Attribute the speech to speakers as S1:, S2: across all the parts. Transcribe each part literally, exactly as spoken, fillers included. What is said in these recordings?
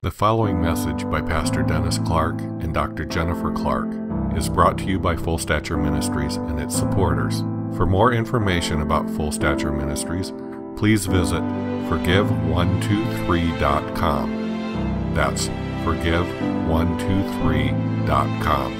S1: The following message by Pastor Dennis Clark and Doctor Jennifer Clark is brought to you by Full Stature Ministries and its supporters. For more information about Full Stature Ministries, please visit forgive one two three dot com. That's forgive one two three dot com.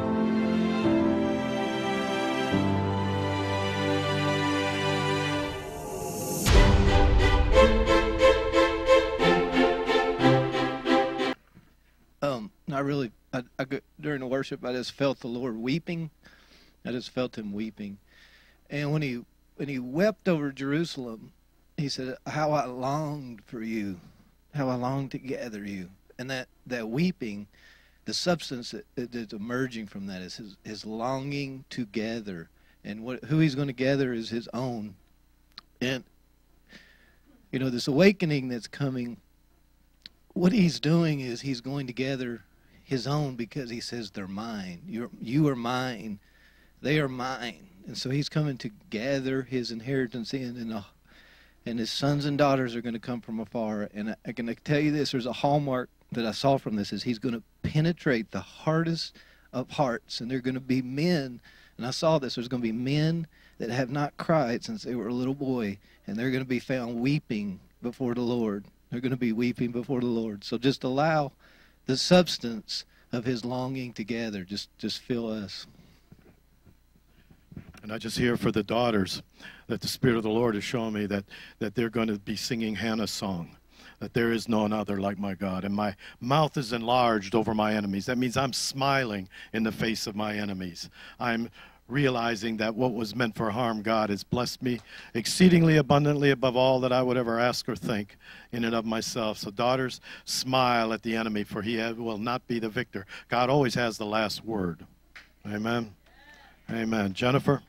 S2: I really, I, I, during the worship, I just felt the Lord weeping. I just felt him weeping. And when he when he wept over Jerusalem, he said, how I longed for you, how I longed to gather you. And that, that weeping, the substance that, that's emerging from that is his, his longing to gather. And what, who he's going to gather is his own. And, you know, this awakening that's coming, what he's doing is he's going to gather his own, because he says they're mine. You're, you are mine. They are mine. And so he's coming to gather his inheritance in, and, uh, and his sons and daughters are going to come from afar. And I, I can tell you this, there's a hallmark that I saw from this, is he's going to penetrate the hardest of hearts. And they're going to be men, and I saw this, there's going to be men that have not cried since they were a little boy, and they're going to be found weeping before the Lord. They're going to be weeping before the Lord. So just allow the substance of his longing to gather, just just fill us.
S3: And I just hear for the daughters that the Spirit of the Lord is showing me that, that they're going to be singing Hannah's song, that there is none other like my God. And my mouth is enlarged over my enemies. That means I'm smiling in the face of my enemies. I'm realizing that what was meant for harm, God has blessed me exceedingly abundantly above all that I would ever ask or think in and of myself. So daughters, smile at the enemy, for he will not be the victor. God always has the last word. Amen. Amen. Jennifer?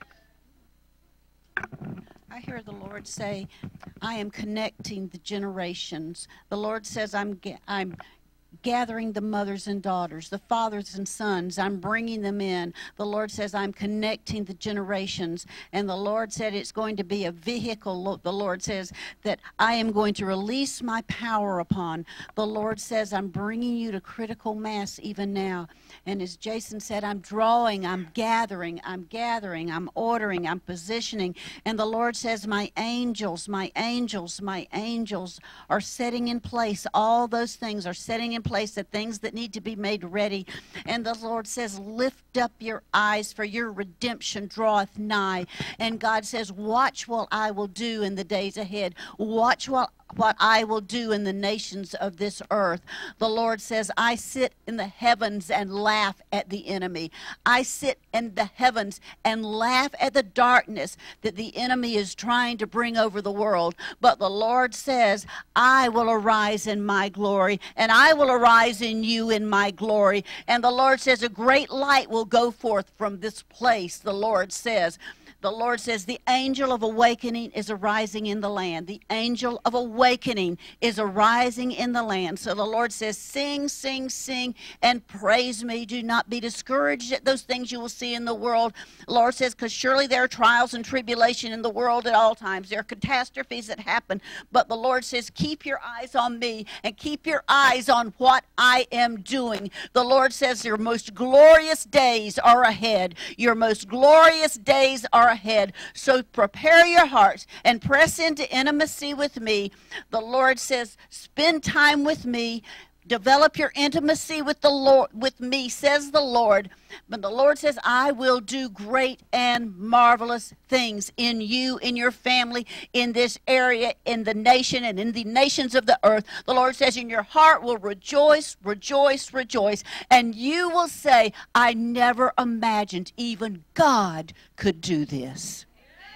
S4: I hear the Lord say, I am connecting the generations. The Lord says, I'm I'm gathering the mothers and daughters, the fathers and sons. I'm bringing them in. The Lord says, I'm connecting the generations. And the Lord said it's going to be a vehicle. The Lord says that I am going to release my power upon. The Lord says, I'm bringing you to critical mass even now. And as Jason said, I'm drawing, I'm gathering, I'm gathering, I'm ordering, I'm positioning. And the Lord says, my angels, my angels, my angels are setting in place. All those things are setting in place, the things that need to be made ready. And the Lord says, lift up your eyes, for your redemption draweth nigh. And God says, watch what I will do in the days ahead. Watch what what I will do in the nations of this earth. The Lord says, I sit in the heavens and laugh at the enemy. I sit in the heavens and laugh at the darkness that the enemy is trying to bring over the world. But the Lord says, I will arise in my glory, and I will arise in you in my glory. And the Lord says, a great light will go forth from this place, the Lord says. The Lord says the angel of awakening is arising in the land. The angel of awakening is arising in the land. So the Lord says, sing, sing, sing, and praise me. Do not be discouraged at those things you will see in the world. The Lord says, because surely there are trials and tribulation in the world at all times. There are catastrophes that happen. But the Lord says, keep your eyes on me and keep your eyes on what I am doing. The Lord says your most glorious days are ahead. Your most glorious days are ahead. ahead. So prepare your hearts and press into intimacy with me. The Lord says, spend time with me. Develop your intimacy with the Lord, with me, says the Lord. But the Lord says, I will do great and marvelous things in you, in your family, in this area, in the nation, and in the nations of the earth. The Lord says, and your heart will rejoice, rejoice, rejoice. And you will say, I never imagined even God could do this.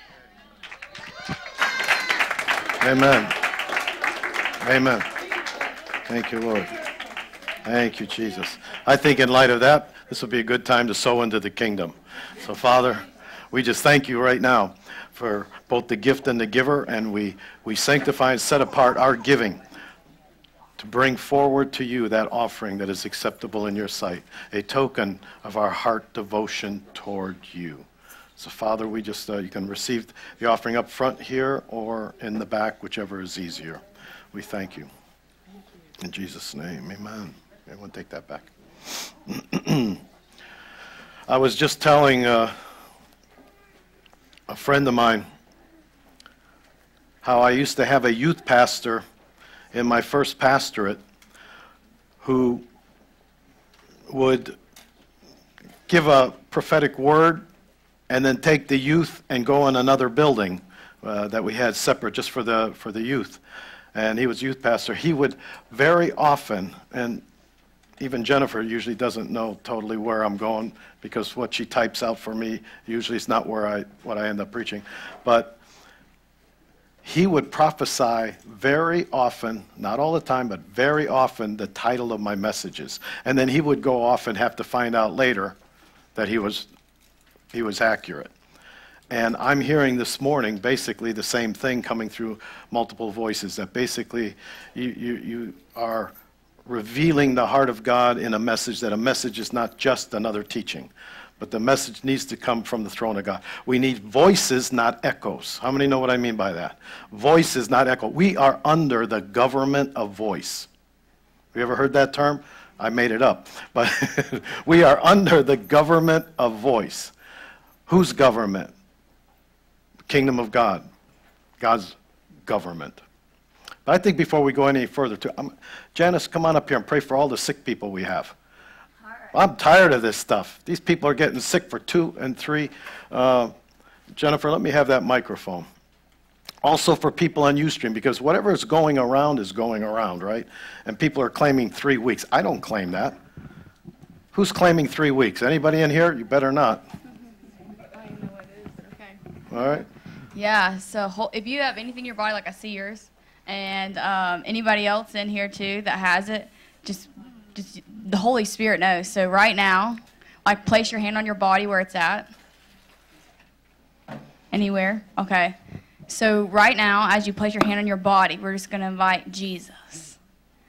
S3: Amen. Amen. Thank you, Lord. Thank you, Jesus. I think in light of that, this will be a good time to sow into the kingdom. So, Father, we just thank you right now for both the gift and the giver, and we, we sanctify and set apart our giving to bring forward to you that offering that is acceptable in your sight, a token of our heart devotion toward you. So, Father, we just, uh, you can receive the offering up front here or in the back, whichever is easier. We thank you. In Jesus' name, amen. Everyone take that back. I was just telling uh, a friend of mine how I used to have a youth pastor in my first pastorate who would give a prophetic word and then take the youth and go in another building uh, that we had separate just for the for the youth. And he was youth pastor. He would very often, and even Jennifer usually doesn't know totally where I'm going because what she types out for me usually is not where I what I end up preaching. But he would prophesy very often, not all the time, but very often, the title of my messages. And then he would go off and have to find out later that he was he was accurate. And I'm hearing this morning basically the same thing coming through multiple voices, that basically you, you, you are revealing the heart of God in a message, that a message is not just another teaching, but the message needs to come from the throne of God. We need voices, not echoes. How many know what I mean by that? Voices, not echo. We are under the government of voice. Have you ever heard that term? I made it up. But we are under the government of voice. Whose government? Kingdom of God. God's government. But I think before we go any further, too, I'm, Janice, come on up here and pray for all the sick people we have. I'm tired of this stuff. These people are getting sick for two and three. Uh, Jennifer, let me have that microphone. Also for people on Ustream, because whatever is going around is going around, right? And people are claiming three weeks. I don't claim that. Who's claiming three weeks? Anybody in here? You better not.
S5: I don't know what it is. Okay.
S3: All right.
S5: Yeah, so if you have anything in your body, like I see yours, and um, anybody else in here too that has it, just... Just, the Holy Spirit knows. So right now, like place your hand on your body where it's at. Anywhere? Okay. So right now, as you place your hand on your body, we're just going to invite Jesus.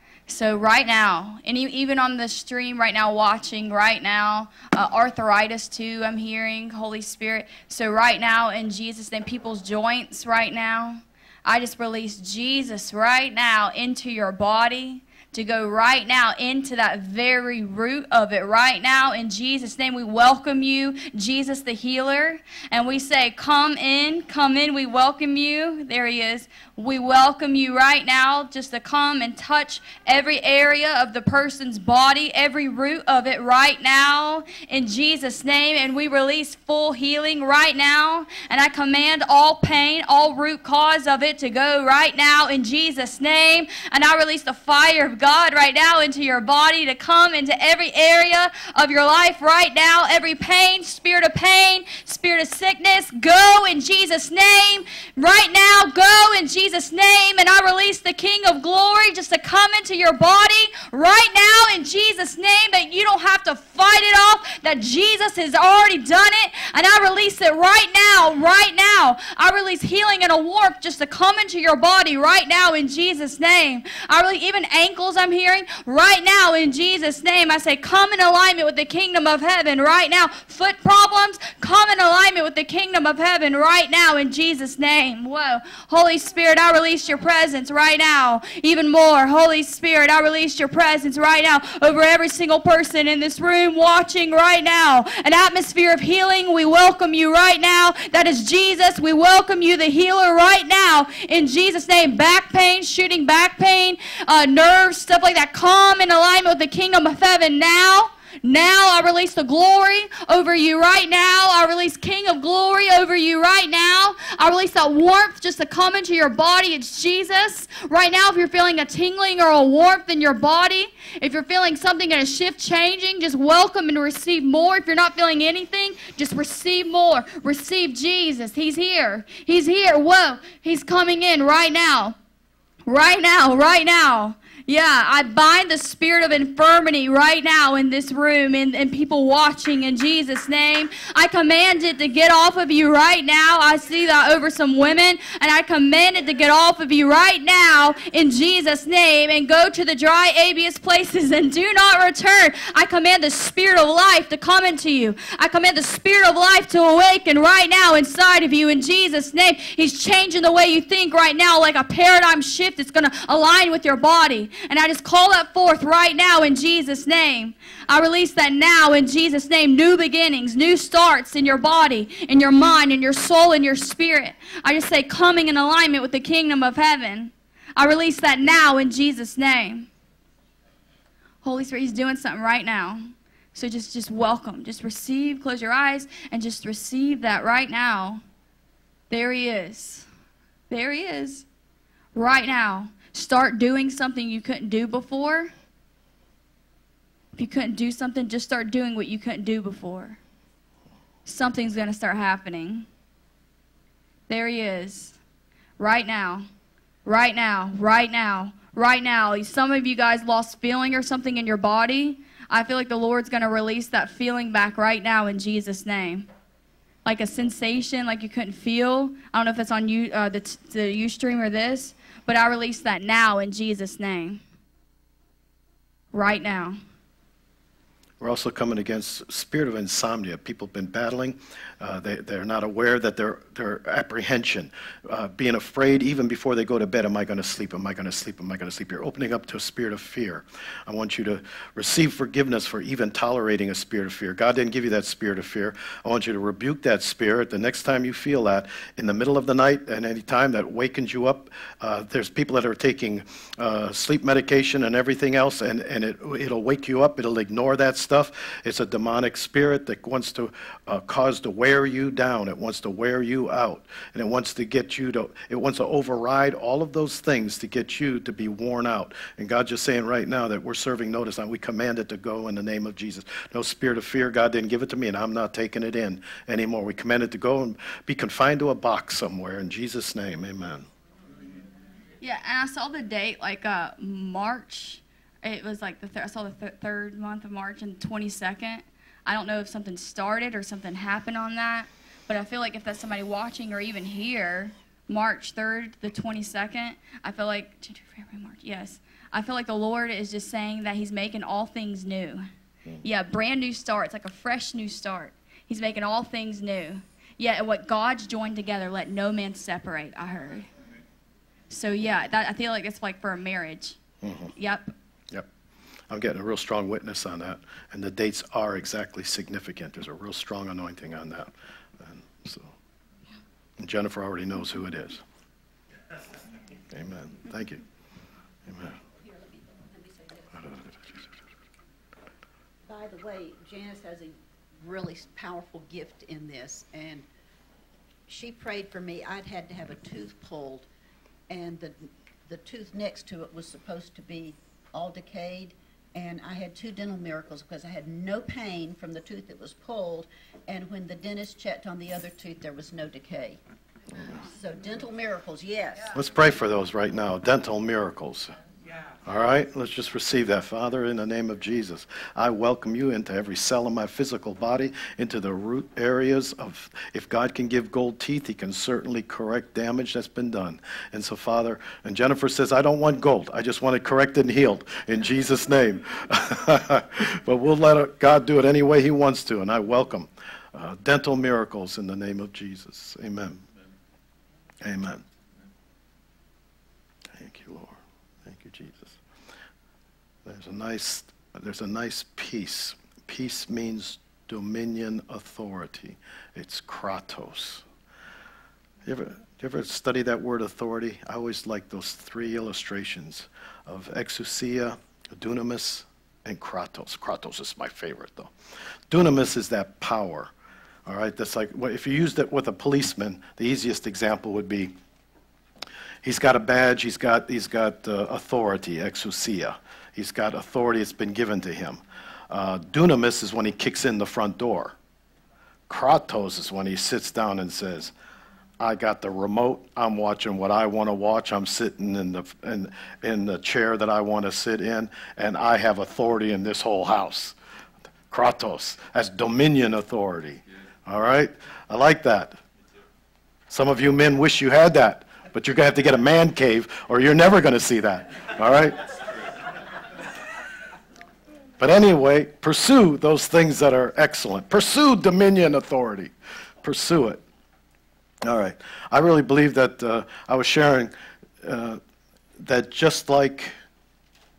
S5: So right now, and even on the stream right now, watching right now, uh, arthritis too, I'm hearing, Holy Spirit. So right now, in Jesus' name, people's joints right now, I just release Jesus right now into your body, to go right now into that very root of it right now. In Jesus' name, we welcome you, Jesus the healer. And we say, come in, come in. We welcome you. There he is. We welcome you right now just to come and touch every area of the person's body, every root of it right now in Jesus' name. And we release full healing right now. And I command all pain, all root cause of it to go right now in Jesus' name. And I release the fire of God right now into your body to come into every area of your life right now. Every pain, spirit of pain, spirit of sickness, go in Jesus' name. Right now, go in Jesus' name. And I release the King of Glory just to come into your body right now in Jesus' name, that you don't have to fight it off, that Jesus has already done it. And I release it right now, right now. I release healing and a warmth just to come into your body right now in Jesus' name. I release even ankles, I'm hearing right now in Jesus' name. I say come in alignment with the kingdom of heaven right now. Foot problems, come in alignment with the kingdom of heaven right now in Jesus' name. Whoa. Holy Spirit, I release your presence right now. Even more. Holy Spirit, I release your presence right now over every single person in this room watching right now. An atmosphere of healing. We welcome you right now. That is Jesus. We welcome you, the healer, right now in Jesus' name. Back pain, shooting back pain, uh, nerves, stuff like that. Come in alignment with the kingdom of heaven now. Now I release the glory over you right now. I release King of Glory over you right now. I release that warmth just to come into your body. It's Jesus. Right now, if you're feeling a tingling or a warmth in your body, if you're feeling something in a shift changing, just welcome and receive more. If you're not feeling anything, just receive more. Receive Jesus. He's here. He's here. Whoa. He's coming in right now. Right now. Right now. Yeah, I bind the spirit of infirmity right now in this room and, and people watching in Jesus' name. I command it to get off of you right now. I see that over some women, and I command it to get off of you right now in Jesus' name and go to the dry, abious places and do not return. I command the spirit of life to come into you. I command the spirit of life to awaken right now inside of you in Jesus' name. He's changing the way you think right now like a paradigm shift. It's going to align with your body. And I just call that forth right now in Jesus' name. I release that now in Jesus' name. New beginnings, new starts in your body, in your mind, in your soul, in your spirit. I just say coming in alignment with the kingdom of heaven. I release that now in Jesus' name. Holy Spirit, he's doing something right now. So just, just welcome. Just receive. Close your eyes and just receive that right now. There he is. There he is. Right now. Start doing something you couldn't do before. If you couldn't do something, just start doing what you couldn't do before. Something's going to start happening. There he is. Right now. Right now. Right now. Right now. Some of you guys lost feeling or something in your body. I feel like the Lord's going to release that feeling back right now in Jesus' name. Like a sensation like you couldn't feel. I don't know if it's on you, uh, the, the Ustream or this, but I release that now in Jesus' name. Right now.
S3: We're also coming against spirit of insomnia. People have been battling. Uh, they, they're not aware that their, their apprehension, uh, being afraid even before they go to bed, am I going to sleep? Am I going to sleep? Am I going to sleep? You're opening up to a spirit of fear. I want you to receive forgiveness for even tolerating a spirit of fear. God didn't give you that spirit of fear. I want you to rebuke that spirit the next time you feel that in the middle of the night and any time that wakens you up. Uh, there's people that are taking uh, sleep medication and everything else, and, and it, it'll wake you up. It'll ignore that stuff. Stuff. It's a demonic spirit that wants to uh, cause to wear you down. It wants to wear you out. And it wants to get you to, it wants to override all of those things to get you to be worn out. And God's just saying right now that we're serving notice on, we command it to go in the name of Jesus. No spirit of fear, God didn't give it to me, and I'm not taking it in anymore. We command it to go and be confined to a box somewhere in Jesus' name, amen.
S5: Yeah, and I saw the date, like uh, March. It was like the th- I saw the th- third month of March and the twenty-second. I don't know if something started or something happened on that, but I feel like if that's somebody watching or even here, March third, the twenty-second, I feel like, March, yes, I feel like the Lord is just saying that he's making all things new. Yeah, brand new start. It's like a fresh new start. He's making all things new. Yeah, and what God's joined together, let no man separate, I heard. So yeah, that, I feel like it's like for a marriage. Mm-hmm. Yep.
S3: Yep. I'm getting a real strong witness on that. And the dates are exactly significant. There's a real strong anointing on that. And so, and Jennifer already knows who it is. Amen. Thank you. Amen.
S4: By the way, Janice has a really powerful gift in this. And she prayed for me. I'd had to have a tooth pulled. And the the tooth next to it was supposed to be all decayed, and I had two dental miracles because I had no pain from the tooth that was pulled, and when the dentist checked on the other tooth, there was no decay. So dental miracles, yes.
S3: Let's pray for those right now, dental miracles. All right, let's just receive that. Father, in the name of Jesus, I welcome you into every cell of my physical body, into the root areas of, if God can give gold teeth, he can certainly correct damage that's been done. And so, Father, and Jennifer says, I don't want gold. I just want it corrected and healed in Jesus' name. But we'll let God do it any way he wants to, and I welcome uh, dental miracles in the name of Jesus. Amen. Amen. Amen. Thank you, Lord. Thank you, Jesus. There's a nice, there's a nice peace. Peace means dominion, authority. It's kratos. You ever, you ever study that word authority? I always like those three illustrations of exousia, dunamis, and kratos. Kratos is my favorite, though. Dunamis is that power. All right, that's like, well, if you used it with a policeman, the easiest example would be, he's got a badge, he's got, he's got uh, authority, exousia. He's got authority that's been given to him. Uh, dunamis is when he kicks in the front door. Kratos is when he sits down and says, I got the remote, I'm watching what I want to watch, I'm sitting in the, in, in the chair that I want to sit in, and I have authority in this whole house. Kratos, that's dominion authority. All right? I like that. Some of you men wish you had that, but you're going to have to get a man cave, or you're never going to see that. All right? But anyway, pursue those things that are excellent. Pursue dominion authority. Pursue it. All right. I really believe that uh, I was sharing uh, that just like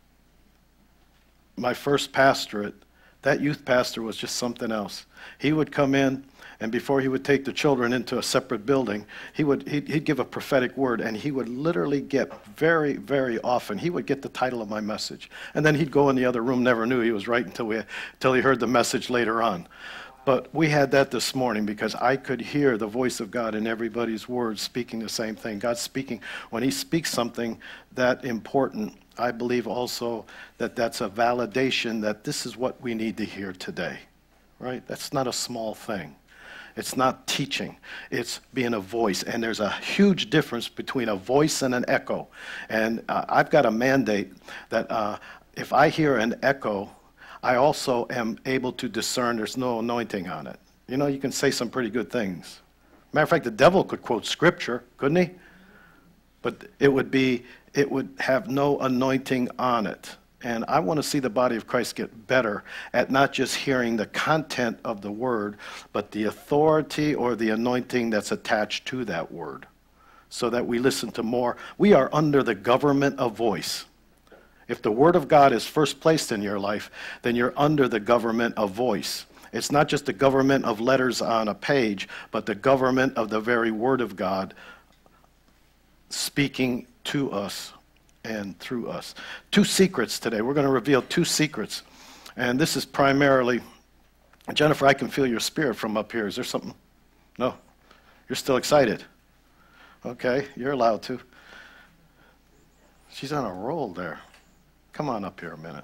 S3: my first pastorate, that youth pastor was just something else. He would come in, and before he would take the children into a separate building, he would he'd, he'd give a prophetic word, and he would literally get very, very often, he would get the title of my message. And then he'd go in the other room, never knew he was right until, we, until he heard the message later on. But we had that this morning because I could hear the voice of God in everybody's words speaking the same thing. God's speaking. When he speaks something that important, I believe also that that's a validation that this is what we need to hear today, right? That's not a small thing. It's not teaching. It's being a voice. And there's a huge difference between a voice and an echo. And uh, I've got a mandate that uh, if I hear an echo, I also am able to discern there's no anointing on it. You know, you can say some pretty good things. Matter of fact, the devil could quote scripture, couldn't he? But it would be, it would have no anointing on it. And I want to see the body of Christ get better at not just hearing the content of the word, but the authority or the anointing that's attached to that word, so that we listen to more. We are under the government of voice. If the word of God is first placed in your life, then you're under the government of voice. It's not just the government of letters on a page, but the government of the very word of God speaking to us and through us. Two secrets today. We're going to reveal two secrets. And this is primarily, Jennifer, I can feel your spirit from up here. Is there something? No? You're still excited? Okay, you're allowed to. She's on a roll there. Come on up here a minute.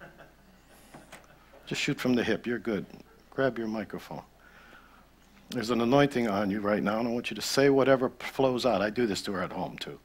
S3: Just shoot from the hip. You're good. Grab your microphone. There's an anointing on you right now, and I want you to say whatever flows out. I do this to her at home, too.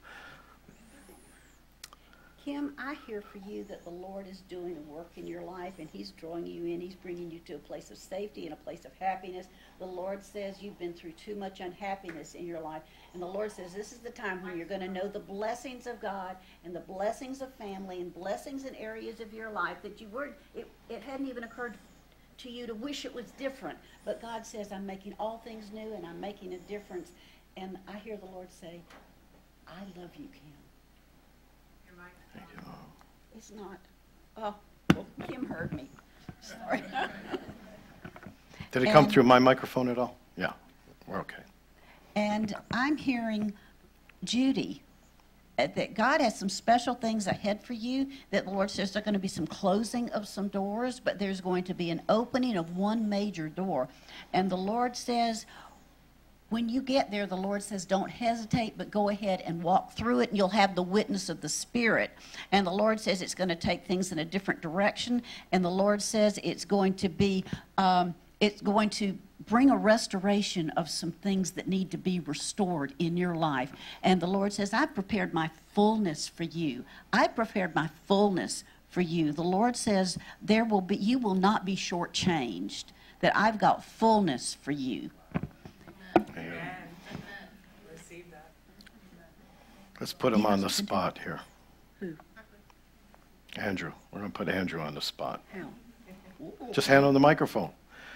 S4: Kim, I hear for you that the Lord is doing a work in your life, and he's drawing you in. He's bringing you to a place of safety and a place of happiness. The Lord says you've been through too much unhappiness in your life, and the Lord says this is the time when you're going to know the blessings of God and the blessings of family and blessings in areas of your life that you weren't, it, it hadn't even occurred to you to wish it was different. But God says, I'm making all things new, and I'm making a difference. And I hear the Lord say, I love you, Kim.
S3: Thank you.
S4: It's not. Oh, well, Kim heard me. Sorry.
S3: Did it come
S4: And-
S3: through my microphone at all? Yeah, we're okay.
S4: And I'm hearing, Judy, uh, that God has some special things ahead for you, that the Lord says there's going to be some closing of some doors, but there's going to be an opening of one major door. And the Lord says, when you get there, the Lord says, don't hesitate, but go ahead and walk through it, and you'll have the witness of the Spirit. And the Lord says it's going to take things in a different direction, and the Lord says it's going to be, um, it's going to bring a restoration of some things that need to be restored in your life. And the Lord says, I've prepared my fullness for you. I've prepared my fullness for you. The Lord says, there will be, you will not be shortchanged, that I've got fullness for you.
S3: Amen. Receive that. Let's put him on the spot here.
S4: Who?
S3: Andrew. We're going to put Andrew on the spot.
S4: How?
S3: Just hand him the microphone.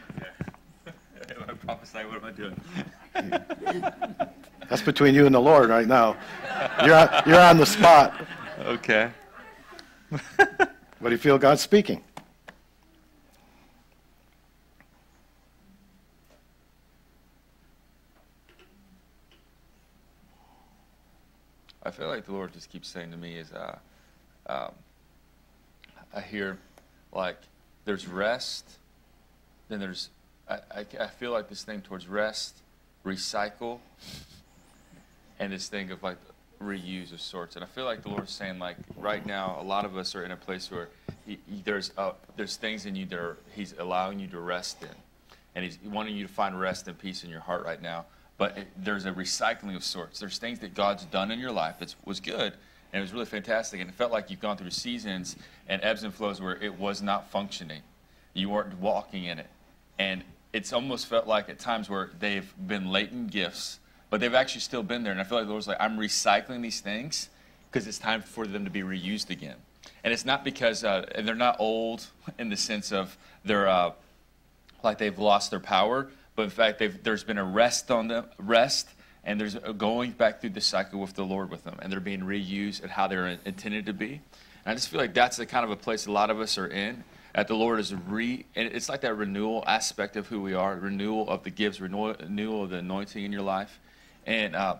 S6: I prophesy, what am I doing?
S3: That's between you and the Lord right now. You're on, you're on the spot.
S6: Okay.
S3: What do you feel God's speaking?
S6: I feel like the Lord just keeps saying to me is, uh, um, I hear, like, there's rest, then there's, I, I, I feel like this thing towards rest, recycle, and this thing of, like, reuse of sorts. And I feel like the Lord's saying, like, right now, a lot of us are in a place where he, he, there's uh, there's things in you that are, he's allowing you to rest in. And he's wanting you to find rest and peace in your heart right now. But it, there's a recycling of sorts. There's things that God's done in your life that was good, and it was really fantastic. And it felt like you've gone through seasons and ebbs and flows where it was not functioning. You weren't walking in it. And it's almost felt like at times where they've been latent gifts, but they've actually still been there. And I feel like the Lord's like, I'm recycling these things because it's time for them to be reused again. And it's not because, uh, and they're not old in the sense of they're uh, like they've lost their power, but in fact, they've, there's been a rest on them, rest, and there's a going back through the cycle with the Lord with them, and they're being reused at how they're intended to be. And I just feel like that's the kind of a place a lot of us are in, that the Lord is re, and it's like that renewal aspect of who we are, renewal of the gifts, renewal, renewal of the anointing in your life. And uh,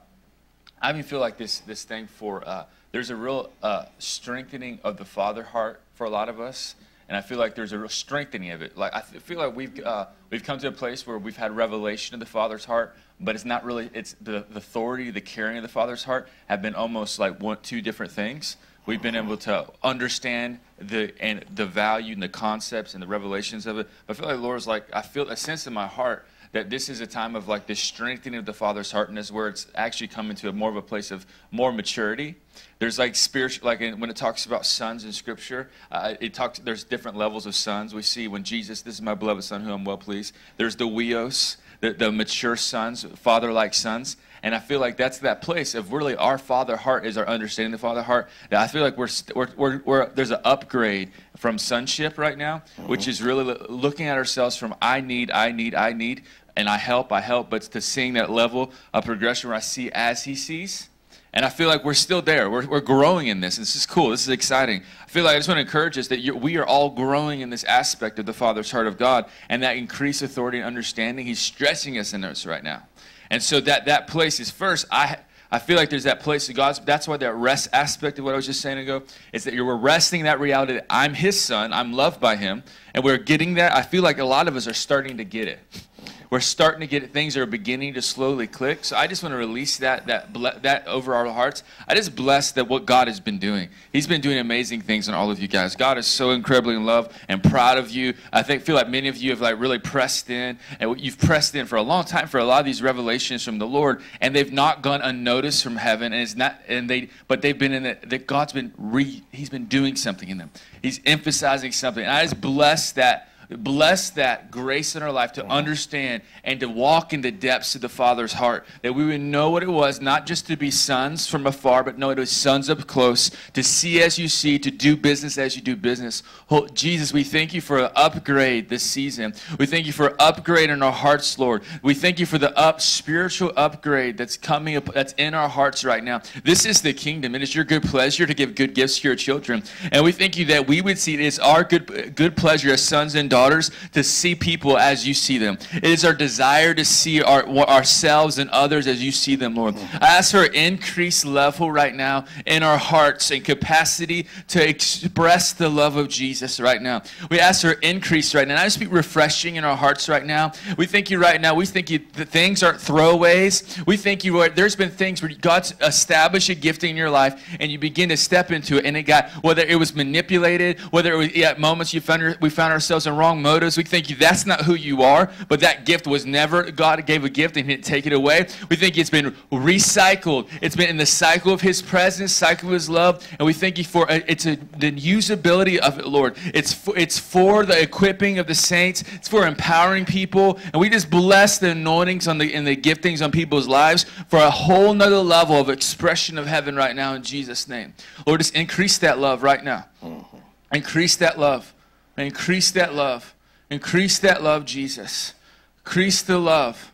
S6: I even feel like this this thing for, uh, there's a real uh, strengthening of the father heart for a lot of us. And I feel like there's a real strengthening of it. Like I feel like we've uh, we've come to a place where we've had revelation of the Father's heart, but it's not really. It's the, the authority, the carrying of the Father's heart have been almost like one, two different things. We've been able to understand the and the value and the concepts and the revelations of it. But I feel like the Lord's like I feel a sense in my heart that this is a time of like this strengthening of the Father's heart, and this is where it's actually coming to a more of a place of more maturity. There's like spiritual, like in, when it talks about sons in Scripture, uh, it talks. There's different levels of sons. We see when Jesus, this is my beloved Son, who I'm well pleased. There's the weos, the, the mature sons, father-like sons, and I feel like that's that place of really our Father heart is our understanding of the Father heart. That I feel like we're we're, we're, we're there's an upgrade from sonship right now, which is really looking at ourselves from I need, I need, I need, and I help, I help, but to seeing that level of progression where I see as He sees. And I feel like we're still there. We're, we're growing in this. This is cool. This is exciting. I feel like I just want to encourage us that you're, we are all growing in this aspect of the Father's heart of God, and that increased authority and understanding, He's stretching us in us right now. And so that, that place is first, I I feel like there's that place of God's, that's why that rest aspect of what I was just saying ago, is that you're resting that reality that I'm His son, I'm loved by Him, and we're getting that. I feel like a lot of us are starting to get it. We're starting to get it. Things are beginning to slowly click. So I just want to release that that that over our hearts. I just bless that what God has been doing. He's been doing amazing things in all of you guys. God is so incredibly in love and proud of you. I think feel like many of you have like really pressed in, and you've pressed in for a long time for a lot of these revelations from the Lord, and they've not gone unnoticed from heaven. And it's not, and they, but they've been in it. That God's been re, He's been doing something in them. He's emphasizing something. And I just bless that. Bless that grace in our life to understand and to walk in the depths of the Father's heart, that we would know what it was, not just to be sons from afar, but know it was sons up close, to see as you see, to do business as you do business. Oh, Jesus, we thank you for an upgrade this season. We thank you for an upgrade in our hearts, Lord. We thank you for the up spiritual upgrade that's coming up, that's in our hearts right now. This is the kingdom, and it's your good pleasure to give good gifts to your children. And we thank you that we would see it as our good, good pleasure as sons and daughters daughters to see people as you see them. It is our desire to see our, ourselves and others as you see them, Lord. I ask for an increased level right now in our hearts and capacity to express the love of Jesus right now. We ask for increase right now. And I speak refreshing in our hearts right now. We thank you right now. We thank you that things aren't throwaways. We thank you, Lord, there's been things where God's established a gifting in your life and you begin to step into it, and it got, whether it was manipulated, whether it was at moments you found, we found ourselves in wrong motives. We thank you that's not who you are, but that gift was never, God gave a gift and He didn't take it away. We think it's been recycled. It's been in the cycle of His presence, cycle of His love, and we thank you for it's a, the usability of it, Lord. It's for, it's for the equipping of the saints. It's for empowering people, and we just bless the anointings on the and the giftings on people's lives for a whole nother level of expression of heaven right now in Jesus' name. Lord, just increase that love right now. Increase that love. Increase that love. Increase that love, Jesus. Increase the love.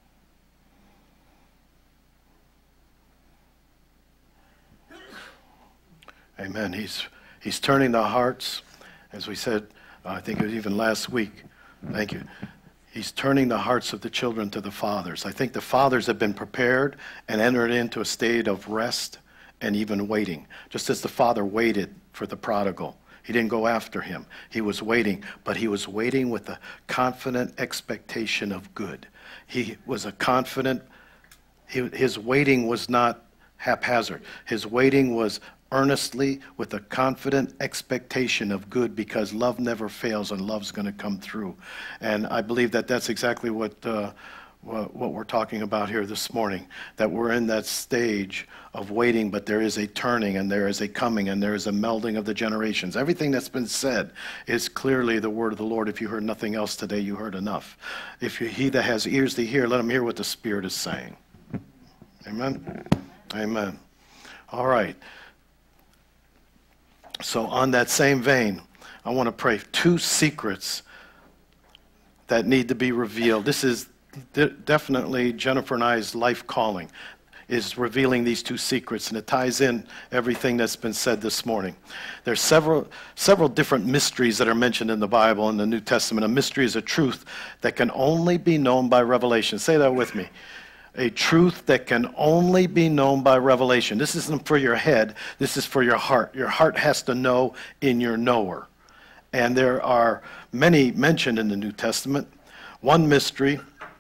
S3: Amen. He's he's turning the hearts, as we said, uh, I think it was even last week. Thank you. He's turning the hearts of the children to the fathers. I think the fathers have been prepared and entered into a state of rest and even waiting. Just as the father waited for the prodigal. He didn't go after him. He was waiting, but he was waiting with a confident expectation of good. He was a confident, he, his waiting was not haphazard. His waiting was earnestly with a confident expectation of good, because love never fails and love's going to come through. And I believe that that's exactly what uh, what we're talking about here this morning, that we're in that stage of waiting, but there is a turning and there is a coming and there is a melding of the generations. Everything that's been said is clearly the word of the Lord. If you heard nothing else today, you heard enough. If you, he that has ears to hear, let him hear what the Spirit is saying. Amen? Amen. All right. So on that same vein, I want to pray two secrets that need to be revealed. This is De- definitely Jennifer and I's life calling. is revealing these two secrets, and it ties in everything that's been said this morning. There's several several different mysteries that are mentioned in the Bible in the New Testament. A mystery is a truth that can only be known by revelation. Say that with me. A truth that can only be known by revelation. This isn't for your head. This is for your heart. Your heart has to know in your knower. And there are many mentioned in the New Testament. One mystery,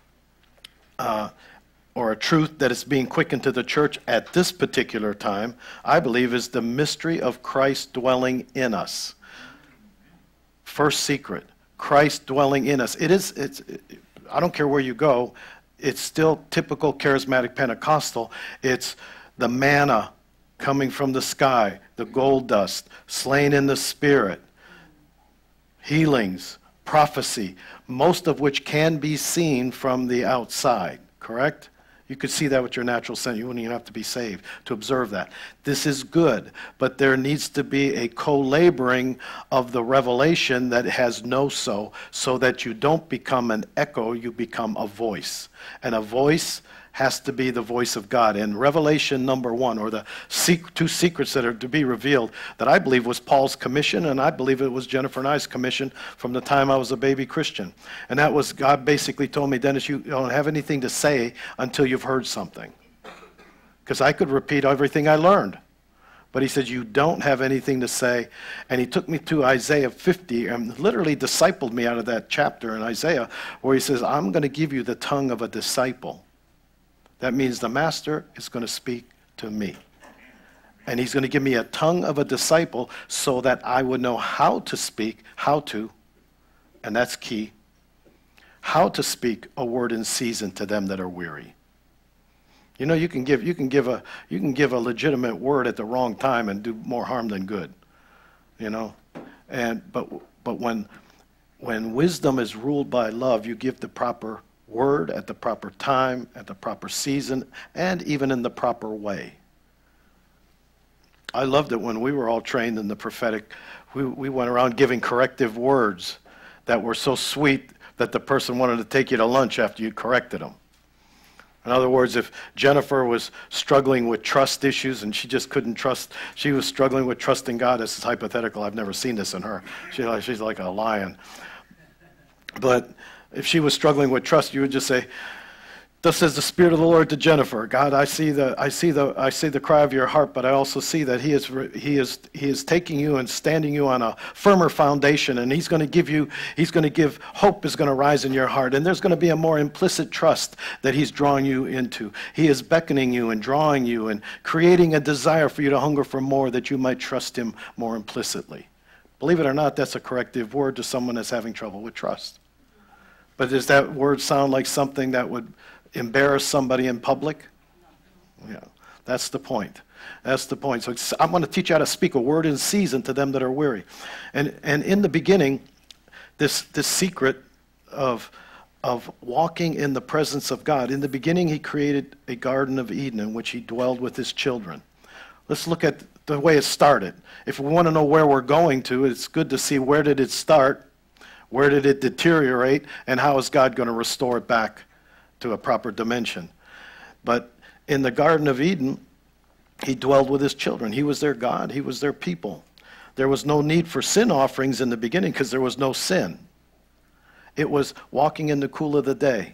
S3: uh, or a truth that is being quickened to the church at this particular time, I believe, is the mystery of Christ dwelling in us. First secret, Christ dwelling in us. It is, it's, it, I don't care where you go, it's still typical charismatic Pentecostal. It's the manna coming from the sky, the gold dust, slain in the Spirit, healings, prophecy, most of which can be seen from the outside, correct? You could see that with your natural sense. You wouldn't even have to be saved to observe that. This is good, but there needs to be a co-laboring of the revelation that has no so, so that you don't become an echo, you become a voice. And a voice has to be the voice of God. And revelation number one, or the sec- two secrets that are to be revealed, that I believe was Paul's commission, and I believe it was Jennifer and I's commission from the time I was a baby Christian. And that was, God basically told me, Dennis, you don't have anything to say until you've heard something. Because I could repeat everything I learned. But he said, you don't have anything to say. And he took me to Isaiah fifty and literally discipled me out of that chapter in Isaiah where he says, I'm going to give you the tongue of a disciple. That means the master is going to speak to me. And he's going to give me a tongue of a disciple so that I would know how to speak, how to, and that's key, how to speak a word in season to them that are weary. You know, you can give you can give a you can give a legitimate word at the wrong time and do more harm than good. You know? And but but when when wisdom is ruled by love, you give the proper word at the proper time, at the proper season, and even in the proper way. I loved it when we were all trained in the prophetic. We, we went around giving corrective words that were so sweet that the person wanted to take you to lunch after you corrected them. In other words, if Jennifer was struggling with trust issues and she just couldn't trust, she was struggling with trusting God. This is hypothetical. I've never seen this in her. She, she's like a lion. But if she was struggling with trust, you would just say, thus says the Spirit of the Lord to Jennifer, God, I see the I see the I see the cry of your heart, but I also see that he is he is he is taking you and standing you on a firmer foundation, and he's going to give you he's going to give hope is going to rise in your heart, and there's going to be a more implicit trust that he's drawing you into. He is beckoning you and drawing you and creating a desire for you to hunger for more, that you might trust him more implicitly. Believe it or not, that's a corrective word to someone that's having trouble with trust. But does that word sound like something that would embarrass somebody in public? Yeah, that's the point. That's the point. So it's, I'm going to teach you how to speak a word in season to them that are weary. And and in the beginning, this this secret of of walking in the presence of God. In the beginning, he created a Garden of Eden in which he dwelled with his children. Let's look at the way it started. If we want to know where we're going to, it's good to see where did it start. Where did it deteriorate, and how is God going to restore it back to a proper dimension? But in the Garden of Eden, he dwelled with his children. He was their God. He was their people. There was no need for sin offerings in the beginning because there was no sin. It was walking in the cool of the day.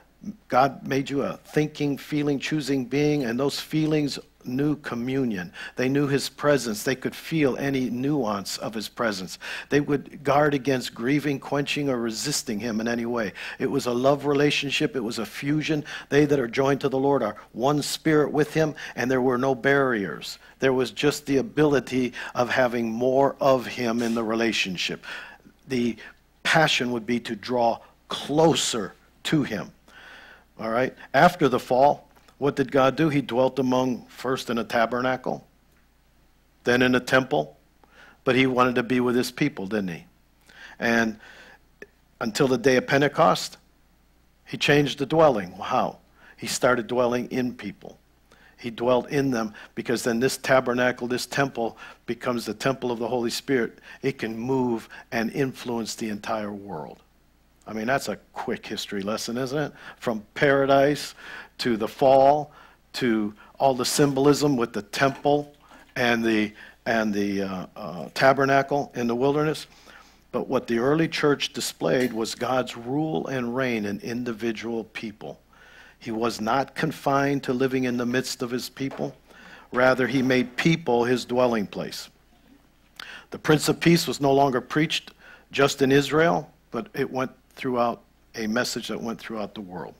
S3: God made you a thinking, feeling, choosing being, and those feelings knew communion. They knew his presence. They could feel any nuance of his presence. They would guard against grieving, quenching, or resisting him in any way. It was a love relationship. It was a fusion. They that are joined to the Lord are one spirit with him, and there were no barriers. There was just the ability of having more of him in the relationship. The passion would be to draw closer to him. All right? After the fall, what did God do? He dwelt among, first in a tabernacle, then in a temple, but he wanted to be with his people, didn't he? And until the day of Pentecost, he changed the dwelling. How? He started dwelling in people. He dwelt in them, because then this tabernacle, this temple, becomes the temple of the Holy Spirit. It can move and influence the entire world. I mean, that's a quick history lesson, isn't it? From paradise to the fall to all the symbolism with the temple and the, and the uh, uh, tabernacle in the wilderness. But what the early church displayed was God's rule and reign in individual people. He was not confined to living in the midst of his people. Rather, he made people his dwelling place. The Prince of Peace was no longer preached just in Israel, but it went throughout, a message that went throughout the world.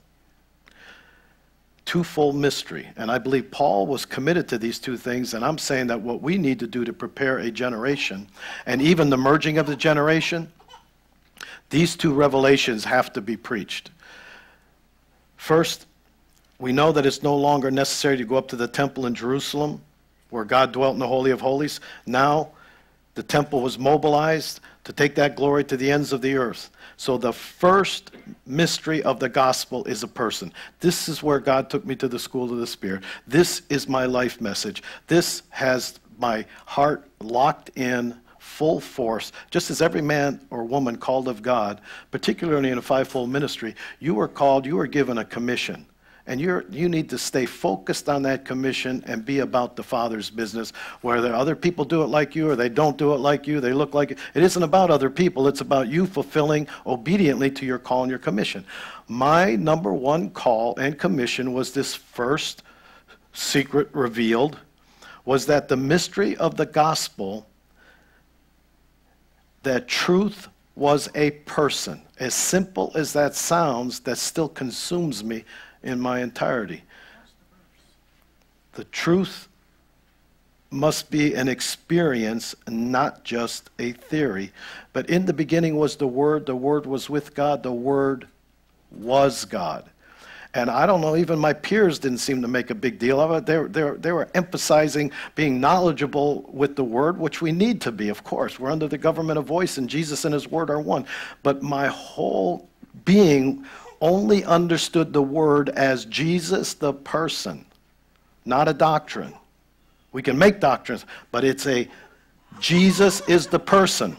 S3: Twofold mystery. And I believe Paul was committed to these two things, and I'm saying that what we need to do to prepare a generation, and even the merging of the generation, these two revelations have to be preached. First, we know that it's no longer necessary to go up to the temple in Jerusalem, where God dwelt in the Holy of Holies. Now, the temple was mobilized to take that glory to the ends of the earth. So the first mystery of the gospel is a person. This is where God took me to the school of the Spirit. This is my life message. This has my heart locked in full force. Just as every man or woman called of God, particularly in a fivefold ministry, you were called, you were given a commission. And you're, you need to stay focused on that commission and be about the Father's business. Whether other people do it like you or they don't do it like you, they look like you. It isn't about other people. It's about you fulfilling obediently to your call and your commission. My number one call and commission was this first secret revealed, was that the mystery of the gospel, that truth was a person. As simple as that sounds, that still consumes me in my entirety. The truth must be an experience, not just a theory. But in the beginning was the Word, the Word was with God, the Word was God. And I don't know, even my peers didn't seem to make a big deal of it. They, they, they were emphasizing being knowledgeable with the Word, which we need to be, of course. We're under the government of voice, and Jesus and His Word are one. But my whole being only understood the Word as Jesus the person, not a doctrine. We can make doctrines, but it's a Jesus is the person.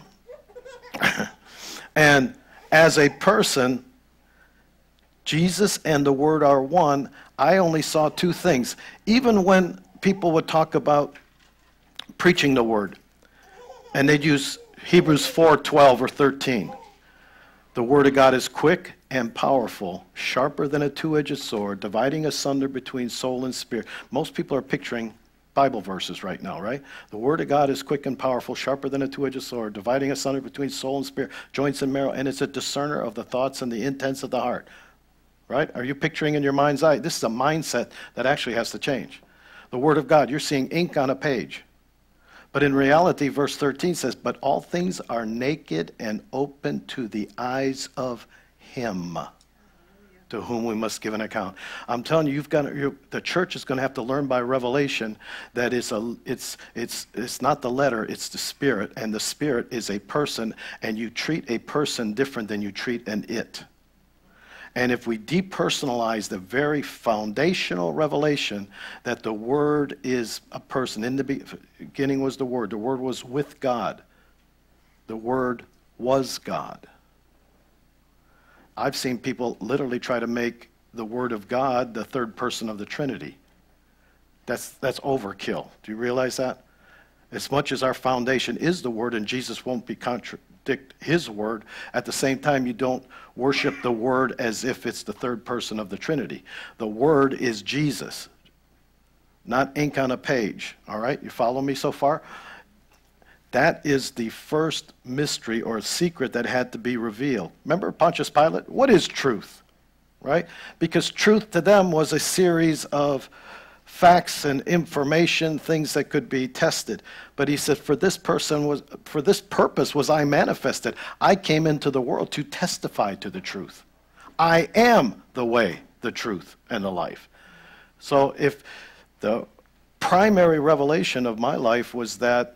S3: And as a person, Jesus and the Word are one. I only saw two things. Even when people would talk about preaching the Word, and they'd use Hebrews four twelve or thirteen. The Word of God is quick and powerful, sharper than a two-edged sword, dividing asunder between soul and spirit. Most people are picturing Bible verses right now, right? The Word of God is quick and powerful, sharper than a two-edged sword, dividing asunder between soul and spirit, joints and marrow, and it's a discerner of the thoughts and the intents of the heart. Right? Are you picturing in your mind's eye? This is a mindset that actually has to change. The Word of God, you're seeing ink on a page. But in reality, verse thirteen says, but all things are naked and open to the eyes of Him, to whom we must give an account. I'm telling you, you've got to, you're, the church is going to have to learn by revelation that it's a, it's, it's, it's not the letter, it's the Spirit, and the Spirit is a person, and you treat a person different than you treat an it. And if we depersonalize the very foundational revelation that the Word is a person, in the beginning was the Word, the Word was with God, the Word was God. I've seen people literally try to make the Word of God the third person of the Trinity. That's, that's overkill. Do you realize that? As much as our foundation is the Word, and Jesus won't be contradicted His Word, at the same time you don't worship the Word as if it's the third person of the Trinity. The Word is Jesus, not ink on a page. All right, you follow me so far? That is the first mystery or secret that had to be revealed. Remember Pontius Pilate? What is truth? Right? Because truth to them was a series of facts and information, things that could be tested. But he said, for this person was, for this purpose was I manifested. I came into the world to testify to the truth. I am the way, the truth, and the life. So if the primary revelation of my life was that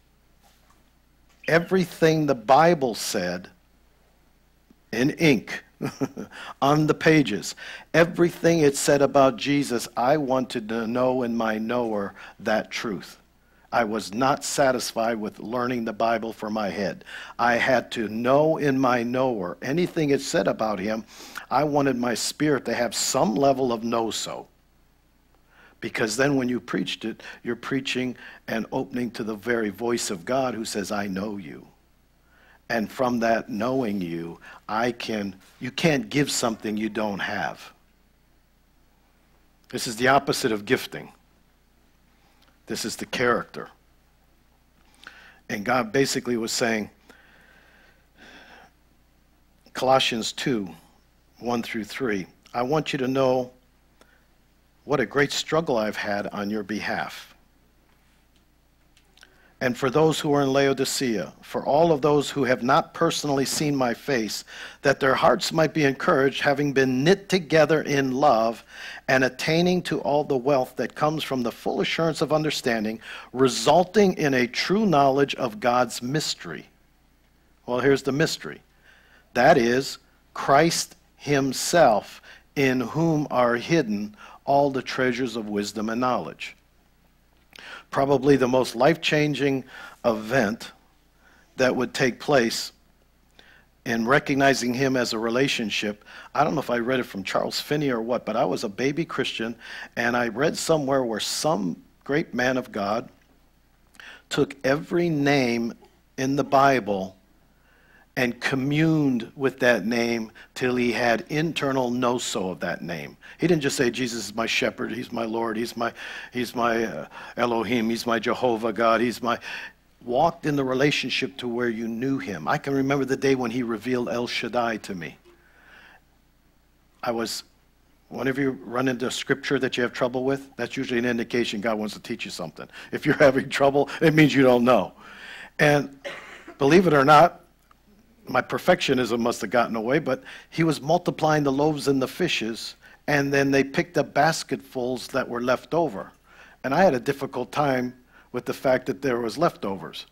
S3: everything the Bible said in ink, on the pages, everything it said about Jesus, I wanted to know in my knower that truth. I was not satisfied with learning the Bible for my head. I had to know in my knower anything it said about Him. I wanted my spirit to have some level of know-so. Because then when you preached it, you're preaching and opening to the very voice of God who says, I know you. And from that knowing you, I can, you can't give something you don't have. This is the opposite of gifting. This is the character. And God basically was saying, Colossians two, one through three, I want you to know what a great struggle I've had on your behalf. And for those who are in Laodicea, for all of those who have not personally seen my face, that their hearts might be encouraged, having been knit together in love, and attaining to all the wealth that comes from the full assurance of understanding, resulting in a true knowledge of God's mystery. Well, here's the mystery. That is, Christ himself, in whom are hidden all the treasures of wisdom and knowledge. Probably the most life-changing event that would take place in recognizing him as a relationship. I don't know if I read it from Charles Finney or what, but I was a baby Christian, and I read somewhere where some great man of God took every name in the Bible and communed with that name till he had internal know-so of that name. He didn't just say, Jesus is my shepherd, he's my Lord, he's my, he's my uh, Elohim, he's my Jehovah God, he's my... Walked in the relationship to where you knew him. I can remember the day when he revealed El Shaddai to me. I was, whenever you run into scripture that you have trouble with, that's usually an indication God wants to teach you something. If you're having trouble, it means you don't know. And believe it or not, my perfectionism must have gotten away, but he was multiplying the loaves and the fishes, and then they picked up basketfuls that were left over. And I had a difficult time with the fact that there was leftovers.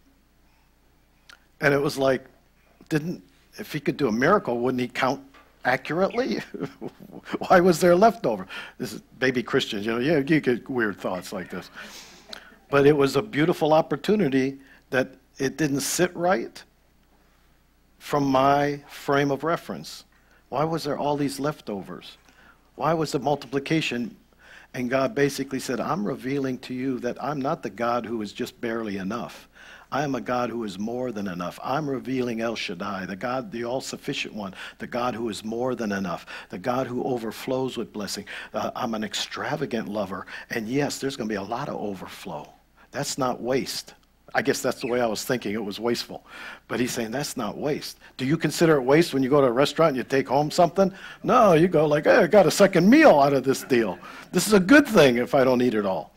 S3: And it was like, didn't, if he could do a miracle, wouldn't he count accurately? Why was there leftover? This is baby Christians, you know, yeah, you get weird thoughts like this. But it was a beautiful opportunity that it didn't sit right from my frame of reference. Why was there all these leftovers? Why was the multiplication? And God basically said, I'm revealing to you that I'm not the God who is just barely enough. I am a God who is more than enough. I'm revealing El Shaddai, the God, the all-sufficient one, the God who is more than enough, the God who overflows with blessing. Uh, I'm an extravagant lover, and yes, there's going to be a lot of overflow. That's not waste. I guess that's the way I was thinking. It was wasteful. But he's saying that's not waste. Do you consider it waste when you go to a restaurant and you take home something? No, you go like, hey, I got a second meal out of this deal. This is a good thing if I don't eat it all.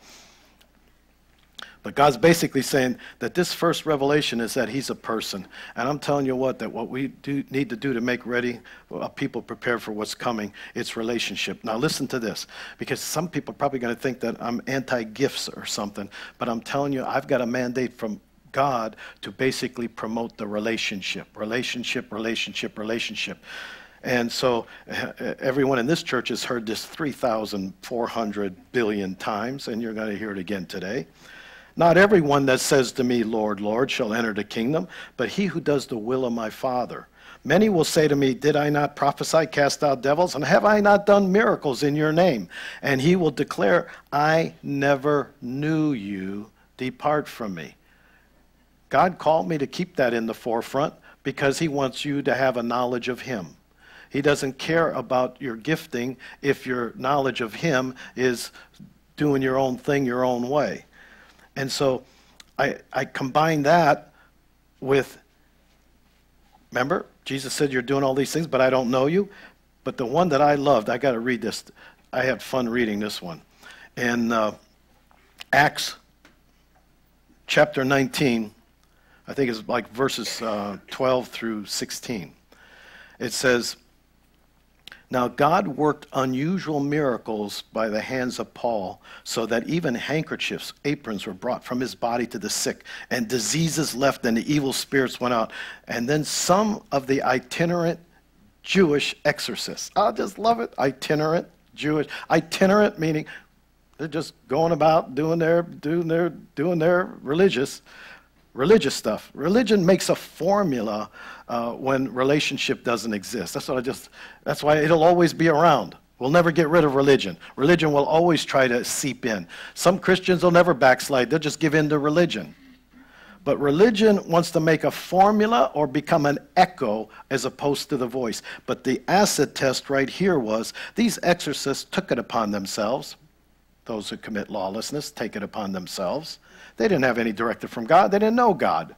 S3: But God's basically saying that this first revelation is that he's a person. And I'm telling you what, that what we do need to do to make ready, uh, people prepare for what's coming, it's relationship. Now listen to this, because some people are probably going to think that I'm anti-gifts or something, but I'm telling you, I've got a mandate from God to basically promote the relationship, relationship, relationship, relationship. And so uh, everyone in this church has heard this three thousand four hundred billion times, and you're going to hear it again today. Not everyone that says to me, Lord, Lord, shall enter the kingdom, but he who does the will of my Father. Many will say to me, did I not prophesy, cast out devils, and have I not done miracles in your name? And he will declare, I never knew you, depart from me. God called me to keep that in the forefront because he wants you to have a knowledge of him. He doesn't care about your gifting if your knowledge of him is doing your own thing your own way. And so I, I combine that with, remember, Jesus said, you're doing all these things, but I don't know you. But the one that I loved, I got to read this. I had fun reading this one. In uh, Acts chapter nineteen, I think it's like verses uh, twelve through sixteen. It says, now God worked unusual miracles by the hands of Paul, so that even handkerchiefs, aprons were brought from his body to the sick, and diseases left, and the evil spirits went out. And then some of the itinerant Jewish exorcists. I just love it. Itinerant Jewish. Itinerant meaning they're just going about doing their doing their doing their religious religious stuff. Religion makes a formula uh, when relationship doesn't exist. That's what I just. That's why it'll always be around. We'll never get rid of religion. Religion will always try to seep in. Some Christians will never backslide. They'll just give in to religion. But religion wants to make a formula or become an echo as opposed to the voice. But the acid test right here was these exorcists took it upon themselves. Those who commit lawlessness take it upon themselves. They didn't have any directive from God. They didn't know God.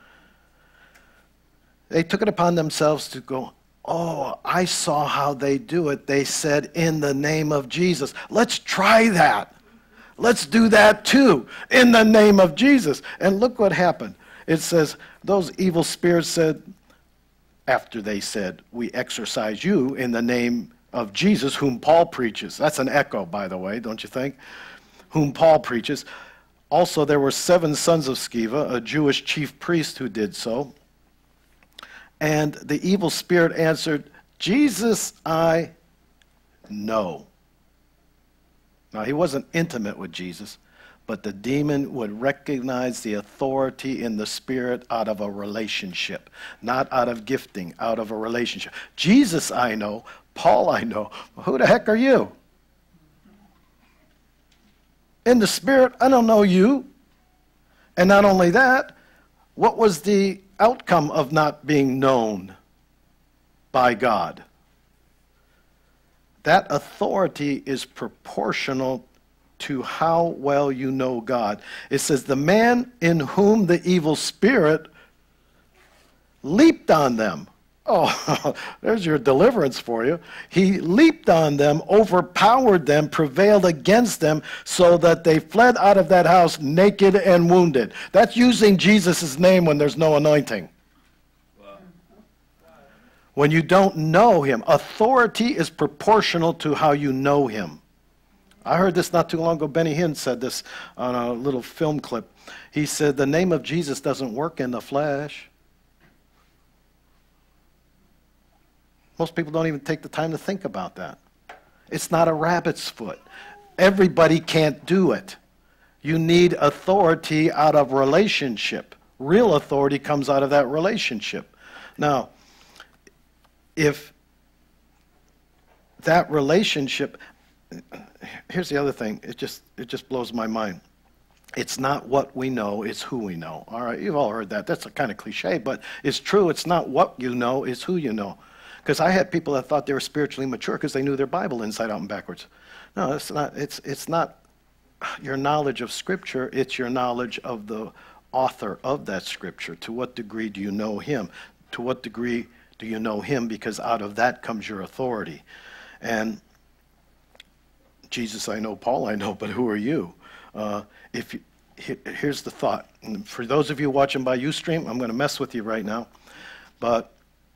S3: They took it upon themselves to go, oh, I saw how they do it. They said, in the name of Jesus. Let's try that. Let's do that too, in the name of Jesus. And look what happened. It says, those evil spirits said, after they said, we exorcise you in the name of Jesus, whom Paul preaches. That's an echo, by the way, don't you think? Whom Paul preaches. Also, there were seven sons of Sceva, a Jewish chief priest who did so. And the evil spirit answered, Jesus I know. Now, he wasn't intimate with Jesus, but the demon would recognize the authority in the spirit out of a relationship, not out of gifting, out of a relationship. Jesus I know, Paul I know. Who the heck are you? In the spirit, I don't know you. And not only that, what was the outcome of not being known by God? That authority is proportional to how well you know God. It says, the man in whom the evil spirit leaped on them. Oh, there's your deliverance for you. He leaped on them, overpowered them, prevailed against them, so that they fled out of that house naked and wounded. That's using Jesus' name when there's no anointing. When you don't know him, authority is proportional to how you know him. I heard this not too long ago. Benny Hinn said this on a little film clip. He said, the name of Jesus doesn't work in the flesh. Most people don't even take the time to think about that. It's not a rabbit's foot. Everybody can't do it. You need authority out of relationship. Real authority comes out of that relationship. Now, if that relationship, here's the other thing, it just it just blows my mind. It's not what we know, it's who we know. All right, you've all heard that. That's a kind of cliche, but it's true. It's not what you know, it's who you know. Because I had people that thought they were spiritually mature because they knew their Bible inside out and backwards. No, it's not. It's it's not your knowledge of Scripture. It's your knowledge of the author of that Scripture. To what degree do you know him? To what degree do you know him? Because out of that comes your authority. And Jesus I know, Paul I know, but who are you? Uh, if you, here's the thought. And for those of you watching by Ustream, I'm going to mess with you right now. But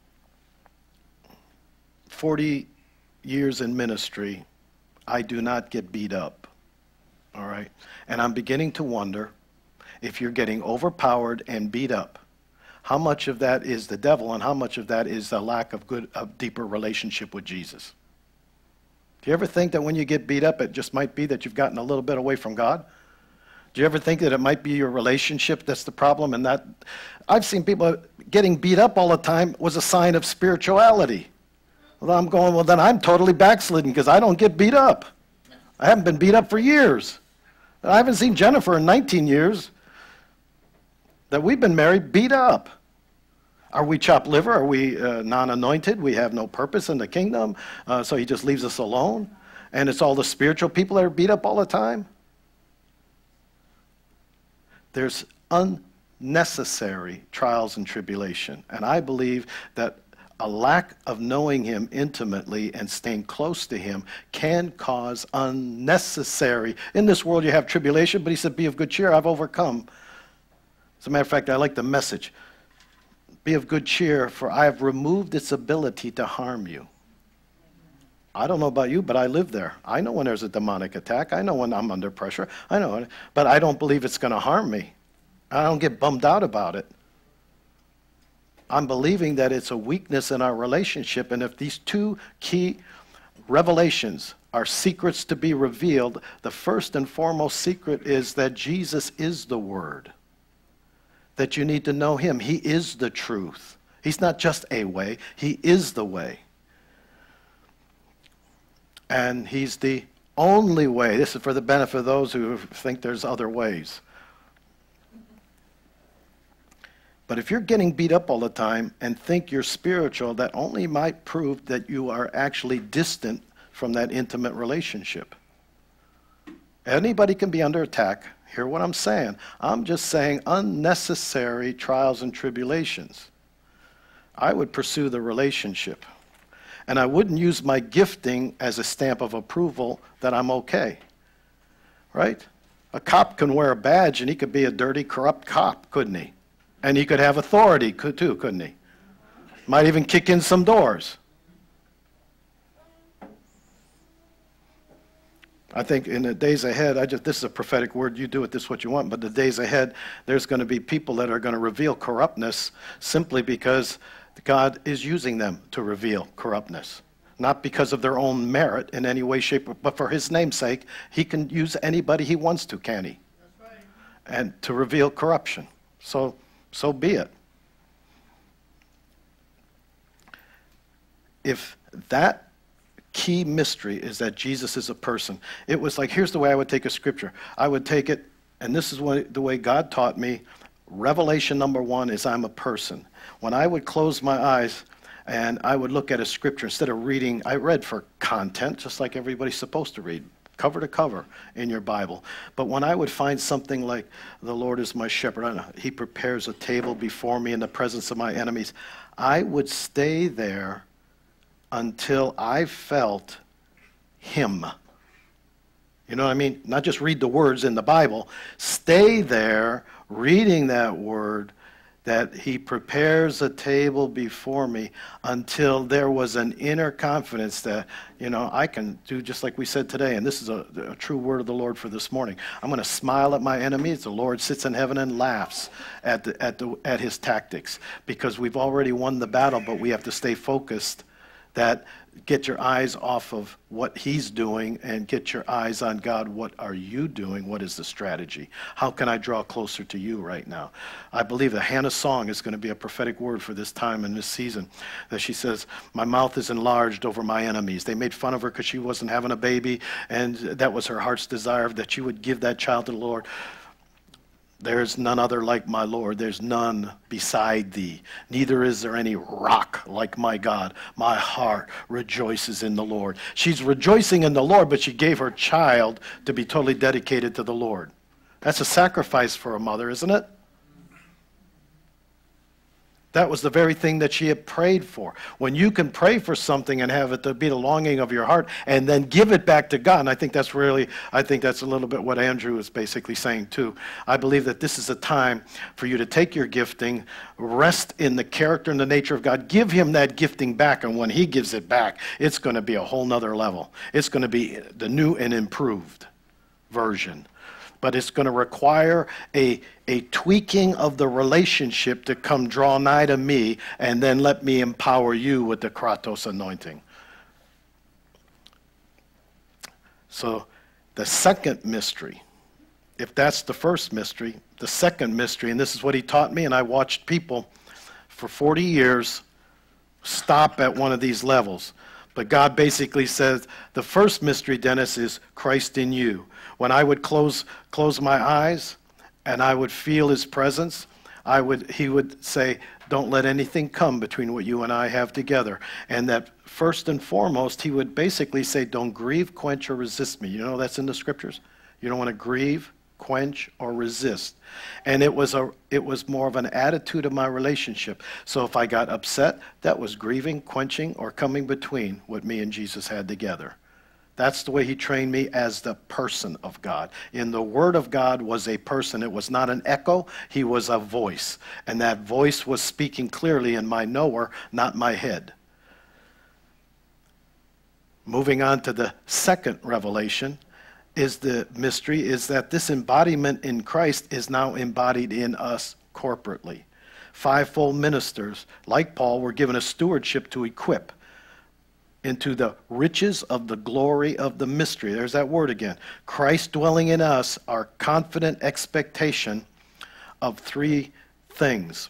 S3: forty years in ministry, I do not get beat up. All right? And I'm beginning to wonder if you're getting overpowered and beat up. How much of that is the devil and how much of that is a lack of good, a deeper relationship with Jesus? Do you ever think that when you get beat up, it just might be that you've gotten a little bit away from God? Do you ever think that it might be your relationship that's the problem? And that I've seen people getting beat up all the time was a sign of spirituality. Well, I'm going, well, then I'm totally backslidden because I don't get beat up. I haven't been beat up for years. I haven't seen Jennifer in nineteen years that we've been married beat up. Are we chopped liver? Are we uh, non-anointed? We have no purpose in the kingdom, uh, so he just leaves us alone? And it's all the spiritual people that are beat up all the time? There's unnecessary trials and tribulation. And I believe that a lack of knowing him intimately and staying close to him can cause unnecessary. In this world you have tribulation, but he said, be of good cheer, I've overcome. As a matter of fact, I like the message. Be of good cheer, for I have removed its ability to harm you. I don't know about you, but I live there. I know when there's a demonic attack. I know when I'm under pressure. I know it, but I don't believe it's going to harm me. I don't get bummed out about it. I'm believing that it's a weakness in our relationship, and if these two key revelations are secrets to be revealed, the first and foremost secret is that Jesus is the Word. That you need to know him. He is the truth. He's not just a way. He is the way. And he's the only way. This is for the benefit of those who think there's other ways. But if you're getting beat up all the time and think you're spiritual, that only might prove that you are actually distant from that intimate relationship. Anybody can be under attack. Hear what I'm saying. I'm just saying unnecessary trials and tribulations. I would pursue the relationship. And I wouldn't use my gifting as a stamp of approval that I'm okay. Right? A cop can wear a badge and he could be a dirty, corrupt cop, couldn't he? And he could have authority could too, couldn't he? Might even kick in some doors. I think in the days ahead, I just this is a prophetic word, you do with this what you want, but the days ahead, there's going to be people that are going to reveal corruptness simply because God is using them to reveal corruptness. Not because of their own merit in any way, shape, but for his name's sake, he can use anybody he wants to, can he? That's right. And to reveal corruption. So, so be it. If that key mystery is that Jesus is a person, it was like, here's the way I would take a scripture. I would take it, and this is what, the way God taught me. Revelation number one is I'm a person. When I would close my eyes and I would look at a scripture, instead of reading, I read for content, just like everybody's supposed to read, cover to cover in your Bible. But when I would find something like, the Lord is my shepherd, I know, he prepares a table before me in the presence of my enemies, I would stay there until I felt him. You know what I mean? Not just read the words in the Bible. Stay there reading that word, that he prepares a table before me, until there was an inner confidence that, you know, I can do just like we said today, and this is a, a true word of the Lord for this morning. I'm going to smile at my enemies. The Lord sits in heaven and laughs at, the, at, the, at his tactics, because we've already won the battle, but we have to stay focused. That get your eyes off of what he's doing and get your eyes on God. What are you doing? What is the strategy? How can I draw closer to you right now? I believe that Hannah's song is going to be a prophetic word for this time and this season. That she says, my mouth is enlarged over my enemies. They made fun of her because she wasn't having a baby, and that was her heart's desire, that she would give that child to the Lord. There's none other like my Lord. There's none beside thee. Neither is there any rock like my God. My heart rejoices in the Lord. She's rejoicing in the Lord, but she gave her child to be totally dedicated to the Lord. That's a sacrifice for a mother, isn't it? That was the very thing that she had prayed for. When you can pray for something and have it to be the longing of your heart and then give it back to God, and I think that's really, I think that's a little bit what Andrew is basically saying too. I believe that this is a time for you to take your gifting, rest in the character and the nature of God, give him that gifting back, and when he gives it back, it's going to be a whole nother level. It's going to be the new and improved version. But it's going to require a, a tweaking of the relationship to come draw nigh to me, and then let me empower you with the Kratos anointing. So the second mystery, if that's the first mystery, the second mystery, and this is what he taught me, and I watched people for forty years stop at one of these levels. But God basically says, the first mystery, Dennis, is Christ in you. When I would close close my eyes and I would feel his presence, I would he would say, don't let anything come between what you and I have together. And that first and foremost, he would basically say, don't grieve, quench, or resist me. You know that's in the scriptures? You don't want to grieve, quench, or resist. And it was a it was more of an attitude of my relationship. So if I got upset, that was grieving, quenching, or coming between what me and Jesus had together. That's the way he trained me as the person of God. In the Word of God was a person. It was not an echo. He was a voice. And that voice was speaking clearly in my knower, not my head. Moving on to the second revelation, is the mystery is that this embodiment in Christ is now embodied in us corporately. Fivefold ministers, like Paul, were given a stewardship to equip into the riches of the glory of the mystery. There's that word again. Christ dwelling in us, our confident expectation of three things: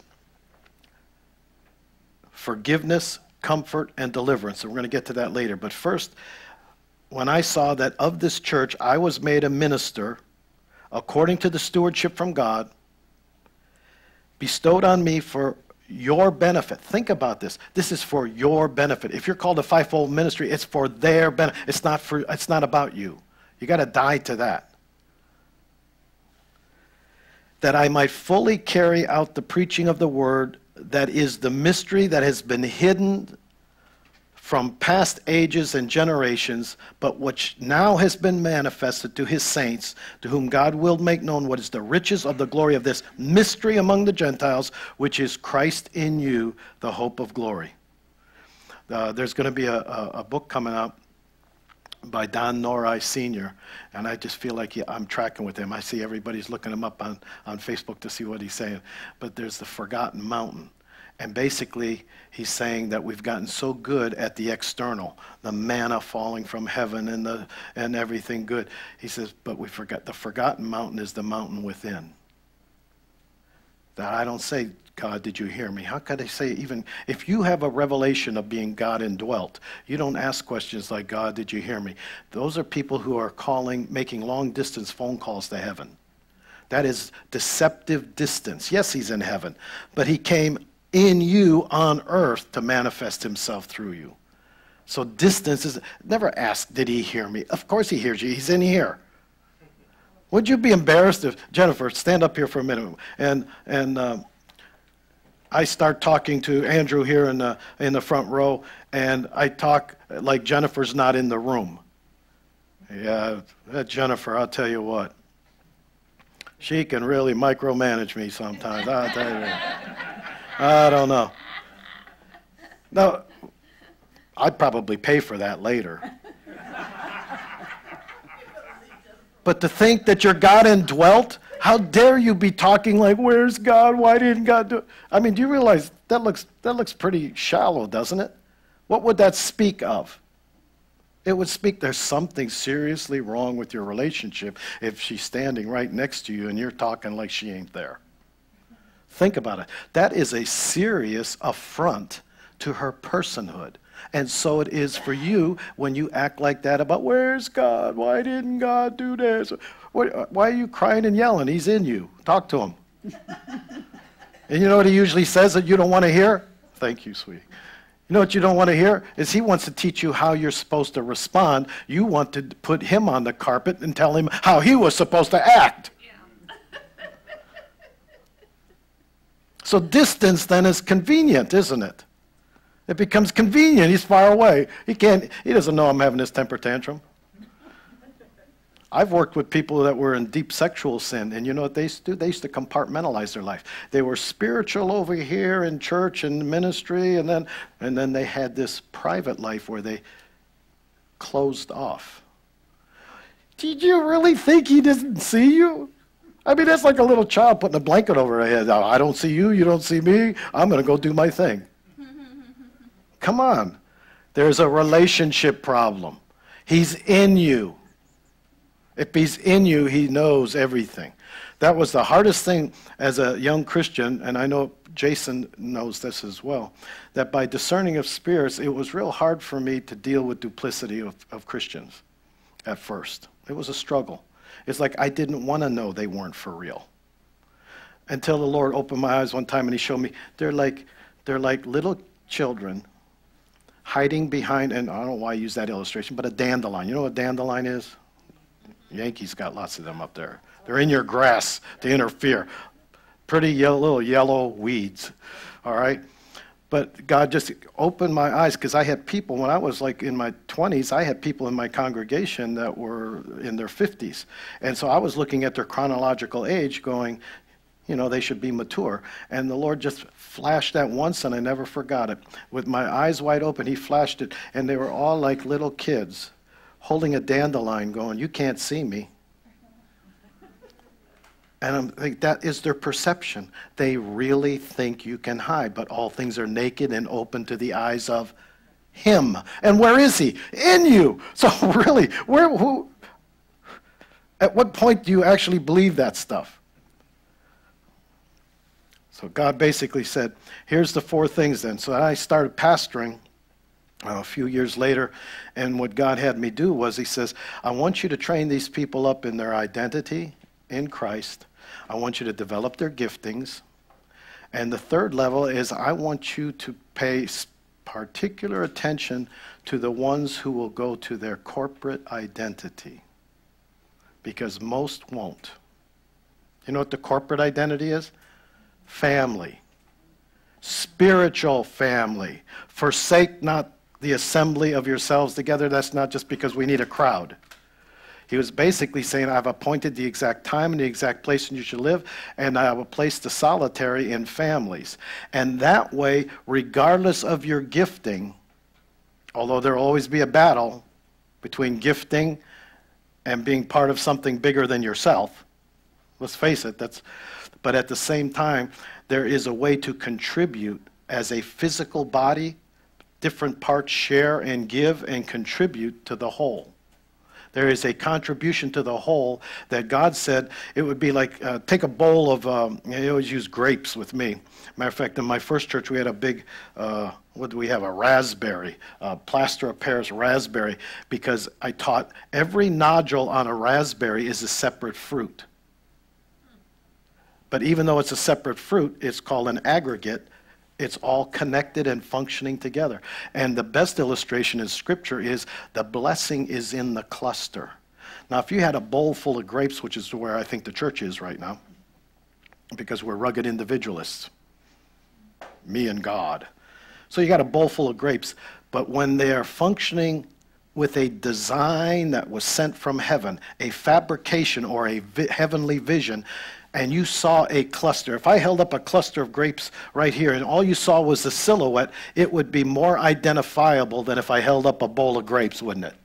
S3: forgiveness, comfort, and deliverance. And we're going to get to that later. But first, when I saw that of this church I was made a minister according to the stewardship from God, bestowed on me for your benefit. Think about this. This is for your benefit. If you're called a fivefold ministry, it's for their benefit. It's not for, it's not about you. You got to die to that. That I might fully carry out the preaching of the word, that is the mystery that has been hidden from past ages and generations, but which now has been manifested to his saints, to whom God will make known what is the riches of the glory of this mystery among the Gentiles, which is Christ in you, the hope of glory. Uh, there's going to be a, a, a book coming out by Don Nori Senior, and I just feel like I'm tracking with him. I see everybody's looking him up on, on Facebook to see what he's saying. But there's the Forgotten Mountain. And basically, he's saying that we've gotten so good at the external, the manna falling from heaven and the and everything good. He says, but we forgot the forgotten mountain is the mountain within. That I don't say, God, did you hear me? How could I say, even if you have a revelation of being God indwelt, you don't ask questions like, God, did you hear me? Those are people who are calling, making long distance phone calls to heaven. That is deceptive distance. Yes, he's in heaven, but he came in you on earth to manifest himself through you. So distance is, never ask, did he hear me? Of course he hears you. He's in here. Would you be embarrassed if, Jennifer, stand up here for a minute, and and uh, I start talking to Andrew here in the, in the front row, and I talk like Jennifer's not in the room. Yeah, that Jennifer, I'll tell you what. She can really micromanage me sometimes. I'll tell you that. I don't know. No, I'd probably pay for that later. But to think that you're God indwelt, how dare you be talking like, where's God? Why didn't God do it? I mean, do you realize that looks, that looks pretty shallow, doesn't it? What would that speak of? It would speak there's something seriously wrong with your relationship if she's standing right next to you and you're talking like she ain't there. Think about it. That is a serious affront to her personhood. And so it is for you when you act like that about, where's God? Why didn't God do this? Why are you crying and yelling? He's in you. Talk to him. And you know what he usually says that you don't want to hear? Thank you, sweetie. You know what you don't want to hear? Is he wants to teach you how you're supposed to respond. You want to put him on the carpet and tell him how he was supposed to act. So distance then is convenient, isn't it? It becomes convenient. He's far away. He can't, he doesn't know I'm having this temper tantrum. I've worked with people that were in deep sexual sin, and you know what they used to do? They used to compartmentalize their life. They were spiritual over here in church and ministry, and then, and then they had this private life where they closed off. Did you really think he didn't see you? I mean, that's like a little child putting a blanket over their head. I don't see you, you don't see me, I'm going to go do my thing. Come on. There's a relationship problem. He's in you. If he's in you, he knows everything. That was the hardest thing as a young Christian, and I know Jason knows this as well, that by discerning of spirits, it was real hard for me to deal with duplicity of, of Christians at first. It was a struggle. It's like I didn't want to know they weren't for real. Until the Lord opened my eyes one time and he showed me, they're like, they're like little children hiding behind, and I don't know why I use that illustration, but a dandelion. You know what a dandelion is? Yankees got lots of them up there. They're in your grass to interfere. Pretty yellow, little yellow weeds, all right? But God just opened my eyes, because I had people, when I was like in my twenties, I had people in my congregation that were in their fifties. And so I was looking at their chronological age going, you know, they should be mature. And the Lord just flashed that once, and I never forgot it. With my eyes wide open, he flashed it, and they were all like little kids holding a dandelion going, you can't see me. And I'm like, that is their perception. They really think you can hide, but all things are naked and open to the eyes of him. And where is he? In you. So really, where, who, at what point do you actually believe that stuff? So God basically said, here's the four things then. So I started pastoring uh, a few years later. And what God had me do was he says, I want you to train these people up in their identity in Christ. I want you to develop their giftings. And the third level is I want you to pay particular attention to the ones who will go to their corporate identity, because most won't. You know what the corporate identity is? Family. Spiritual family. Forsake not the assembly of yourselves together. That's not just because we need a crowd. He was basically saying, I've appointed the exact time and the exact place in which you should live, and I have placed the solitary in families. And that way, regardless of your gifting, although there will always be a battle between gifting and being part of something bigger than yourself, let's face it, that's, but at the same time, there is a way to contribute as a physical body. Different parts share and give and contribute to the whole. There is a contribution to the whole that God said it would be like, uh, take a bowl of, um, I always use grapes with me. Matter of fact, in my first church, we had a big, uh, what do we have, a raspberry, uh, plaster of Paris raspberry, because I taught every nodule on a raspberry is a separate fruit. But even though it's a separate fruit, it's called an aggregate. It's all connected and functioning together. And the best illustration in Scripture is the blessing is in the cluster. Now, if you had a bowl full of grapes, which is where I think the church is right now, because we're rugged individualists, me and God. So you got a bowl full of grapes, but when they are functioning with a design that was sent from heaven, a fabrication or a vi- heavenly vision, and you saw a cluster. If I held up a cluster of grapes right here and all you saw was the silhouette, it would be more identifiable than if I held up a bowl of grapes, wouldn't it?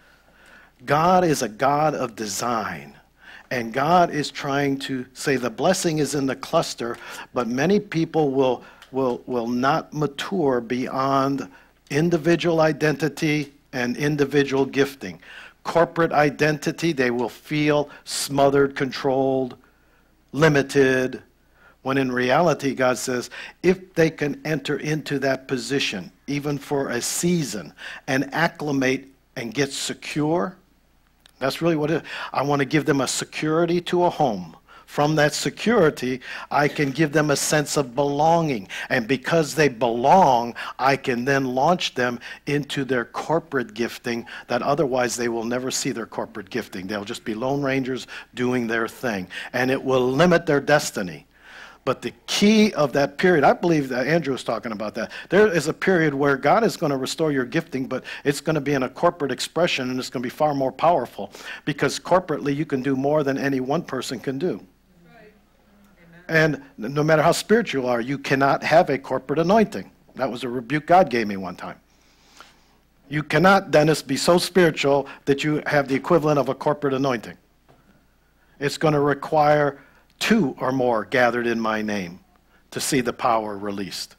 S3: God is a God of design. And God is trying to say the blessing is in the cluster, but many people will, will, will not mature beyond individual identity and individual gifting. Corporate identity, they will feel smothered, controlled, limited, when in reality God says if they can enter into that position even for a season and acclimate and get secure, that's really what it is. I want to give them a security to a home. From that security, I can give them a sense of belonging. And because they belong, I can then launch them into their corporate gifting that otherwise they will never see their corporate gifting. They'll just be lone rangers doing their thing. And it will limit their destiny. But the key of that period, I believe that Andrew was talking about that. There is a period where God is going to restore your gifting, but it's going to be in a corporate expression, and it's going to be far more powerful. Because corporately, you can do more than any one person can do. And no matter how spiritual you are, you cannot have a corporate anointing. That was a rebuke God gave me one time. You cannot, Dennis, be so spiritual that you have the equivalent of a corporate anointing. It's going to require two or more gathered in my name to see the power released.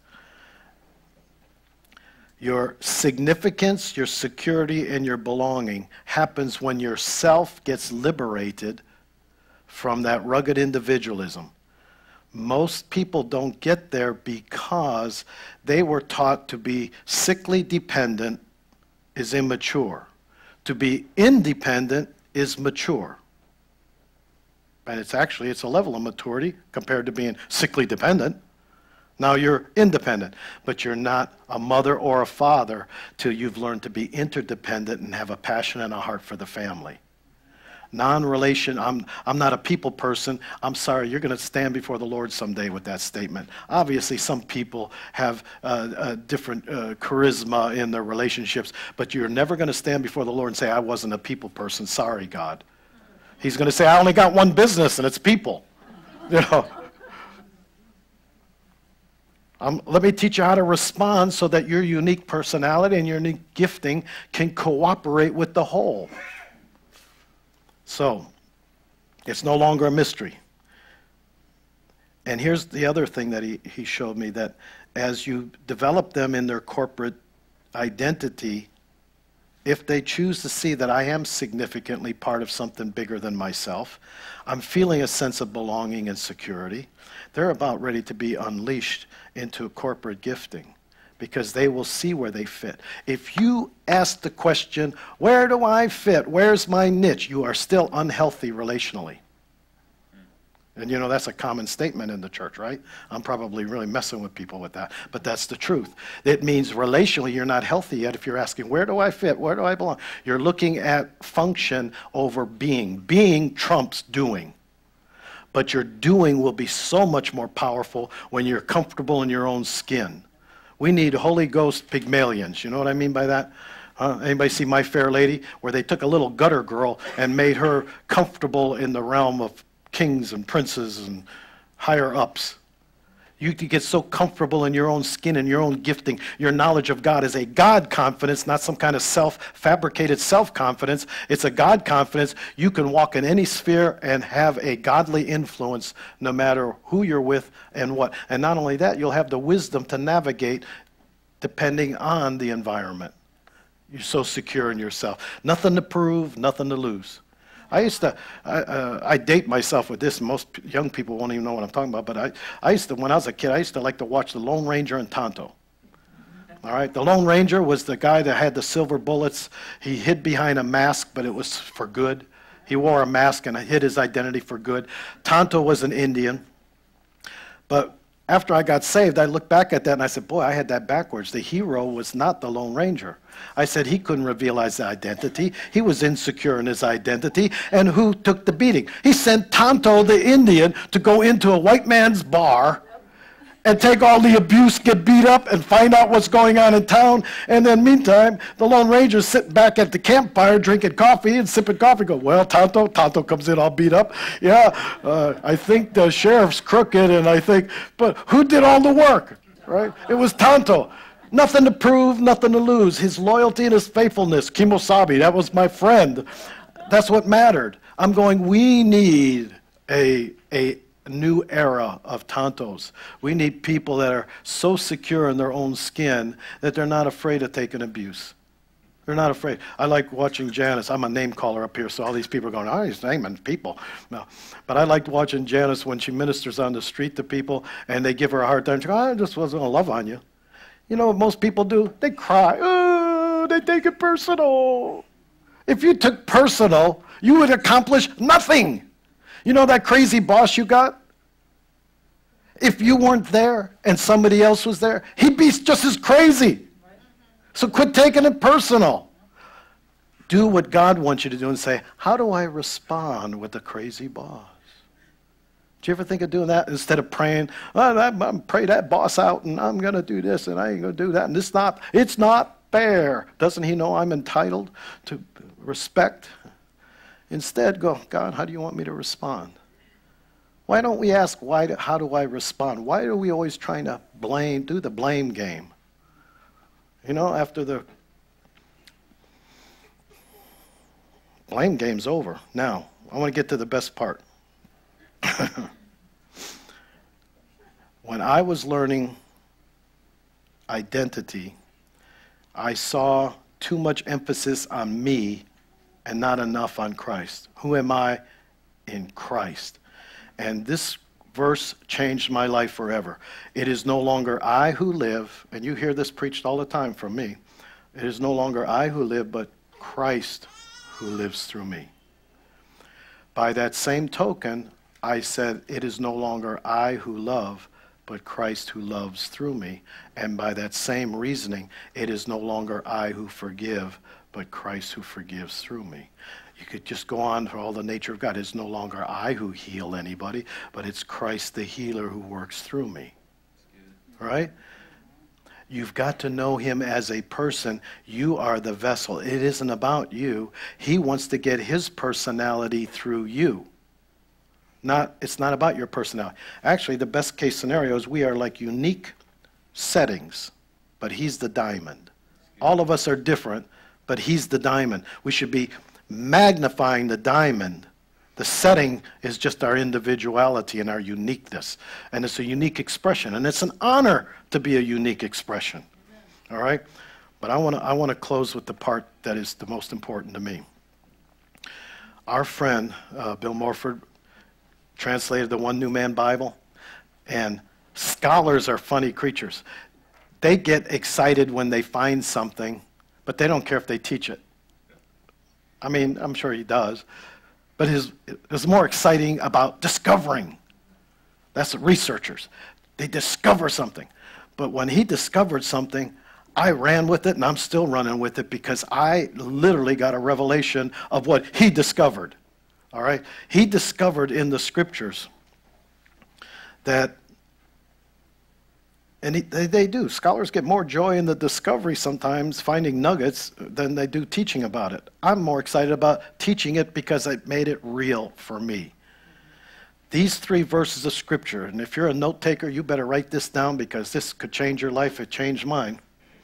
S3: Your significance, your security, and your belonging happens when your self gets liberated from that rugged individualism. Most people don't get there because they were taught to be sickly dependent is immature. To be independent is mature. And it's actually, it's a level of maturity compared to being sickly dependent. Now you're independent, but you're not a mother or a father till you've learned to be interdependent and have a passion and a heart for the family. Non-relation, I'm, I'm not a people person. I'm sorry, you're going to stand before the Lord someday with that statement. Obviously, some people have uh, a different uh, charisma in their relationships, but you're never going to stand before the Lord and say, I wasn't a people person. Sorry, God. He's going to say, I only got one business, and it's people. You know. Um, let me teach you how to respond so that your unique personality and your unique gifting can cooperate with the whole. So, it's no longer a mystery. And here's the other thing that he, he showed me, that as you develop them in their corporate identity, if they choose to see that I am significantly part of something bigger than myself, I'm feeling a sense of belonging and security, they're about ready to be unleashed into corporate gifting. because they will see where they fit. If you ask the question, where do I fit? Where's my niche? You are still unhealthy relationally. And you know, that's a common statement in the church, right? I'm probably really messing with people with that, but that's the truth. It means relationally you're not healthy yet if you're asking, where do I fit? Where do I belong? You're looking at function over being. Being trumps doing. But your doing will be so much more powerful when you're comfortable in your own skin. We need Holy Ghost Pygmalions. You know what I mean by that? Huh? Anybody see My Fair Lady? Where they took a little gutter girl and made her comfortable in the realm of kings and princes and higher ups. You can get so comfortable in your own skin and your own gifting. Your knowledge of God is a God confidence, not some kind of self-fabricated self-confidence. It's a God confidence. You can walk in any sphere and have a godly influence no matter who you're with and what. And not only that, you'll have the wisdom to navigate depending on the environment. You're so secure in yourself. Nothing to prove, nothing to lose. I used to, I, uh, I date myself with this. Most p- young people won't even know what I'm talking about. But I, I used to, when I was a kid, I used to like to watch The Lone Ranger and Tonto. All right, The Lone Ranger was the guy that had the silver bullets. He hid behind a mask, but it was for good. He wore a mask and hid his identity for good. Tonto was an Indian. But after I got saved, I looked back at that and I said, boy, I had that backwards. The hero was not the Lone Ranger. I said he couldn't reveal his identity. He was insecure in his identity. And who took the beating? He sent Tonto the Indian to go into a white man's bar and take all the abuse, get beat up, and find out what's going on in town. And then meantime, the Lone Ranger's sitting back at the campfire drinking coffee and sipping coffee. Go, well, Tonto, Tonto comes in all beat up. Yeah, uh, I think the sheriff's crooked, and I think, but who did all the work, right? It was Tonto. Nothing to prove, nothing to lose. His loyalty and his faithfulness. Kimosabe, that was my friend. That's what mattered. I'm going, we need a, a new era of Tontos. We need people that are so secure in their own skin that they're not afraid of taking abuse. They're not afraid. I like watching Janice. I'm a name caller up here, so all these people are going, oh, he's naming people. No. But I liked watching Janice when she ministers on the street to people, and they give her a hard time. She goes, I just wasn't going to love on you. You know what most people do? They cry. Oh, they take it personal. If you took personal, you would accomplish nothing. You know that crazy boss you got? If you weren't there and somebody else was there, he'd be just as crazy. So quit taking it personal. Do what God wants you to do and say, how do I respond with a crazy boss? Do you ever think of doing that instead of praying, oh, I'm going to pray that boss out and I'm going to do this and I ain't going to do that. And it's not, it's not fair. Doesn't he know I'm entitled to respect? Instead, go, God, how do you want me to respond? Why don't we ask, why? Do, how do I respond? Why are we always trying to blame, do the blame game? You know, after the blame game's over. Now, I want to get to the best part. When I was learning identity, I saw too much emphasis on me and not enough on Christ. Who am I in Christ? And this verse changed my life forever. It is no longer I who live, and you hear this preached all the time from me. It is no longer I who live, but Christ who lives through me. By that same token, I said, it is no longer I who love, but Christ who loves through me. And by that same reasoning, it is no longer I who forgive, but Christ who forgives through me. You could just go on for all the nature of God. It's no longer I who heal anybody, but it's Christ the healer who works through me. Right? You've got to know him as a person. You are the vessel. It isn't about you. He wants to get his personality through you. Not, it's not about your personality. Actually, the best case scenario is we are like unique settings, but he's the diamond. All of us are different, but he's the diamond. We should be magnifying the diamond. The setting is just our individuality and our uniqueness. And it's a unique expression. And it's an honor to be a unique expression. All right? But I want to I want to close with the part that is the most important to me. Our friend, uh, Bill Morford, translated the One New Man Bible. And scholars are funny creatures. they get excited when they find something, but they don't care if they teach it. I mean, I'm sure he does. But his, it's more exciting about discovering. That's the researchers. They discover something. But when he discovered something, I ran with it, and I'm still running with it because I literally got a revelation of what he discovered. All right? He discovered in the scriptures that, and he, they, they do. Scholars get more joy in the discovery sometimes, finding nuggets, than they do teaching about it. I'm more excited about teaching it because it made it real for me. These three verses of Scripture, and if you're a note taker, you better write this down because this could change your life. It changed mine.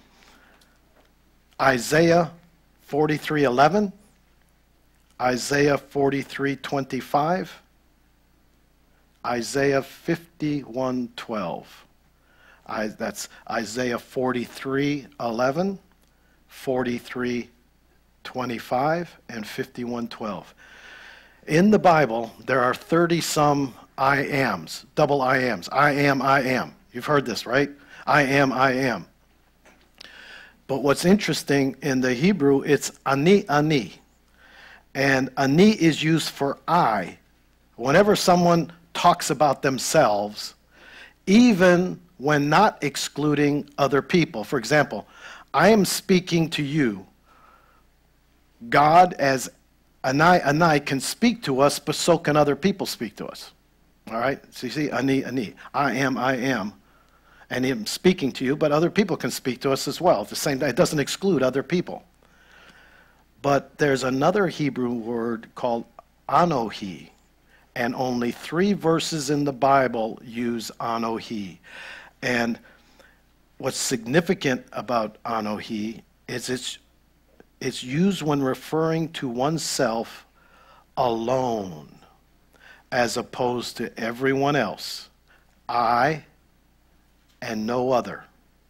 S3: Isaiah forty-three eleven, Isaiah forty-three twenty-five, Isaiah fifty-one twelve. I, that's Isaiah forty-three eleven, forty-three twenty-five, and fifty-one twelve. In the Bible, there are thirty-some I ams, double I ams. I am, I am. You've heard this, right? I am, I am. But what's interesting, in the Hebrew, it's ani, ani. And ani is used for I. Whenever someone talks about themselves, even when not excluding other people. For example, I am speaking to you. God, as Anai, Anai, can speak to us, but so can other people speak to us. All right? So you see, Ani, Ani. I am, I am. And I'm speaking to you, but other people can speak to us as well. At the same time, it doesn't exclude other people. But there's another Hebrew word called Anohi. And only three verses in the Bible use Anohi. And what's significant about Anohi is it's It's used when referring to oneself alone, as opposed to everyone else. I and no other.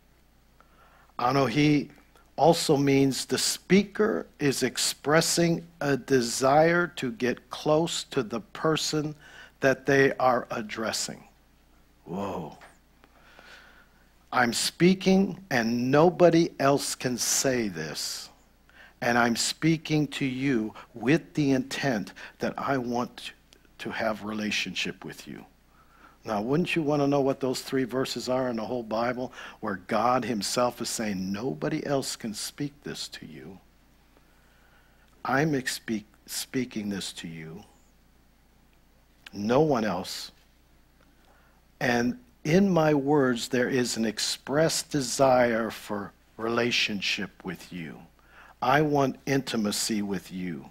S3: Anohi also means the speaker is expressing a desire to get close to the person that they are addressing. Whoa. I'm speaking and nobody else can say this. And I'm speaking to you with the intent that I want to have relationship with you. Now, wouldn't you want to know what those three verses are in the whole Bible, where God himself is saying, nobody else can speak this to you. I'm speak, speaking this to you. No one else. And in my words, there is an expressed desire for relationship with you. I want intimacy with you.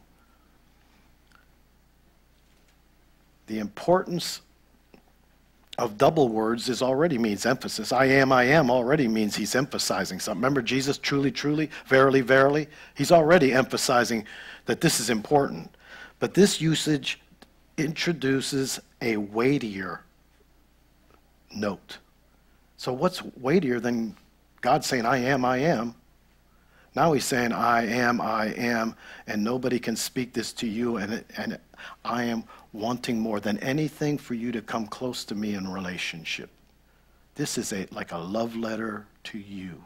S3: The importance of double words is already means emphasis. I am, I am already means he's emphasizing something. Remember Jesus, truly, truly, verily, verily? He's already emphasizing that this is important. But this usage introduces a weightier note. So what's weightier than God saying, I am, I am? Now he's saying, I am, I am, and nobody can speak this to you, and, and I am wanting more than anything for you to come close to me in relationship. This is a like a love letter to you.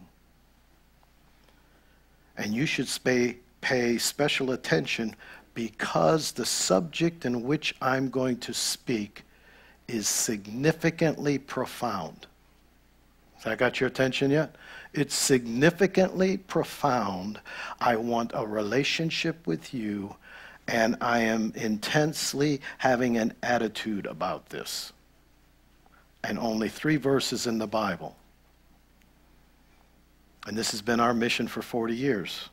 S3: And you should pay, pay special attention because the subject in which I'm going to speak is significantly profound. Has that got your attention yet? It's significantly profound. I want a relationship with you, and I am intensely having an attitude about this. And only three verses in the Bible. And this has been our mission for forty years.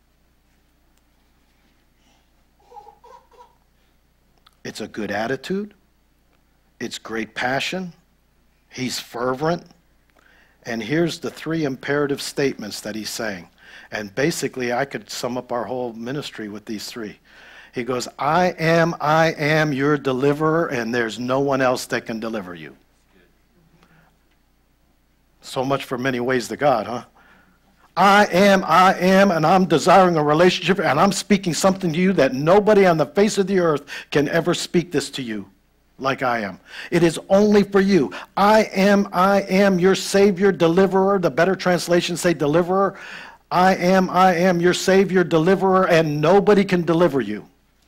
S3: It's a good attitude. It's great passion. He's fervent. And here's the three imperative statements that he's saying. And basically, I could sum up our whole ministry with these three. He goes, I am, I am your deliverer, and there's no one else that can deliver you. So much for many ways to God, huh? I am, I am, and I'm desiring a relationship, and I'm speaking something to you that nobody on the face of the earth can ever speak this to you. like I am. It is only for you. I am, I am your Savior, deliverer. The better translations say deliverer. I am, I am your Savior, deliverer, and nobody can deliver you.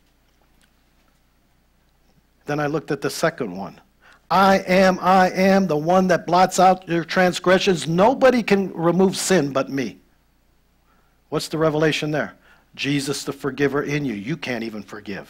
S3: Then I looked at the second one. I am, I am the one that blots out your transgressions. Nobody can remove sin but me. What's the revelation there? Jesus, the forgiver in you. You can't even forgive.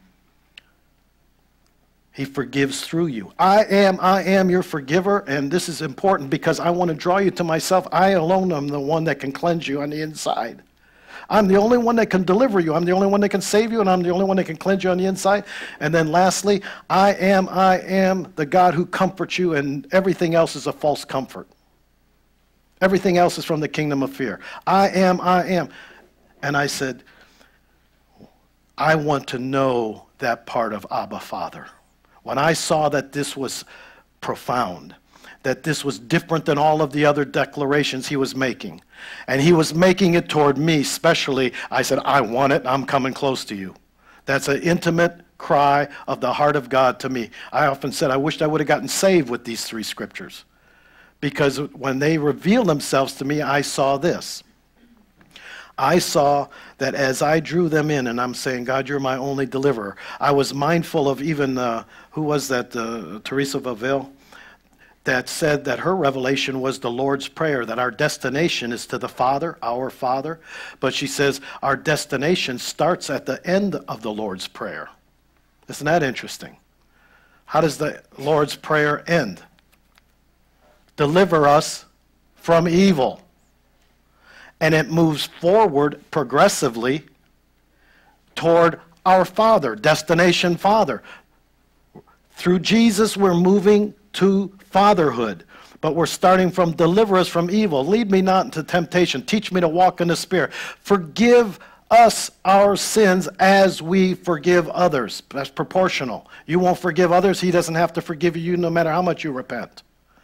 S3: He forgives through you. I am, I am your forgiver, and this is important because I want to draw you to myself. I alone am the one that can cleanse you on the inside. I'm the only one that can deliver you. I'm the only one that can save you, and I'm the only one that can cleanse you on the inside. And then lastly, I am, I am the God who comforts you, and everything else is a false comfort. Everything else is from the kingdom of fear. I am, I am. And I said, I want to know that part of Abba, Father. When I saw that this was profound, that this was different than all of the other declarations he was making, and he was making it toward me especially, I said, I want it, I'm coming close to you. That's an intimate cry of the heart of God to me. I often said, I wished I would have gotten saved with these three scriptures, because when they revealed themselves to me, I saw this. I saw that as I drew them in, and I'm saying, God, you're my only deliverer. I was mindful of even, uh, who was that, uh, Teresa of Avila, that said that her revelation was the Lord's Prayer, that our destination is to the Father, our Father. But she says our destination starts at the end of the Lord's Prayer. Isn't that interesting? How does the Lord's Prayer end? Deliver us from evil. And it moves forward progressively toward our Father, destination Father. Through Jesus, we're moving to fatherhood. But we're starting from deliver us from evil. Lead me not into temptation. Teach me to walk in the Spirit. Forgive us our sins as we forgive others. That's proportional. You won't forgive others, he doesn't have to forgive you no matter how much you repent.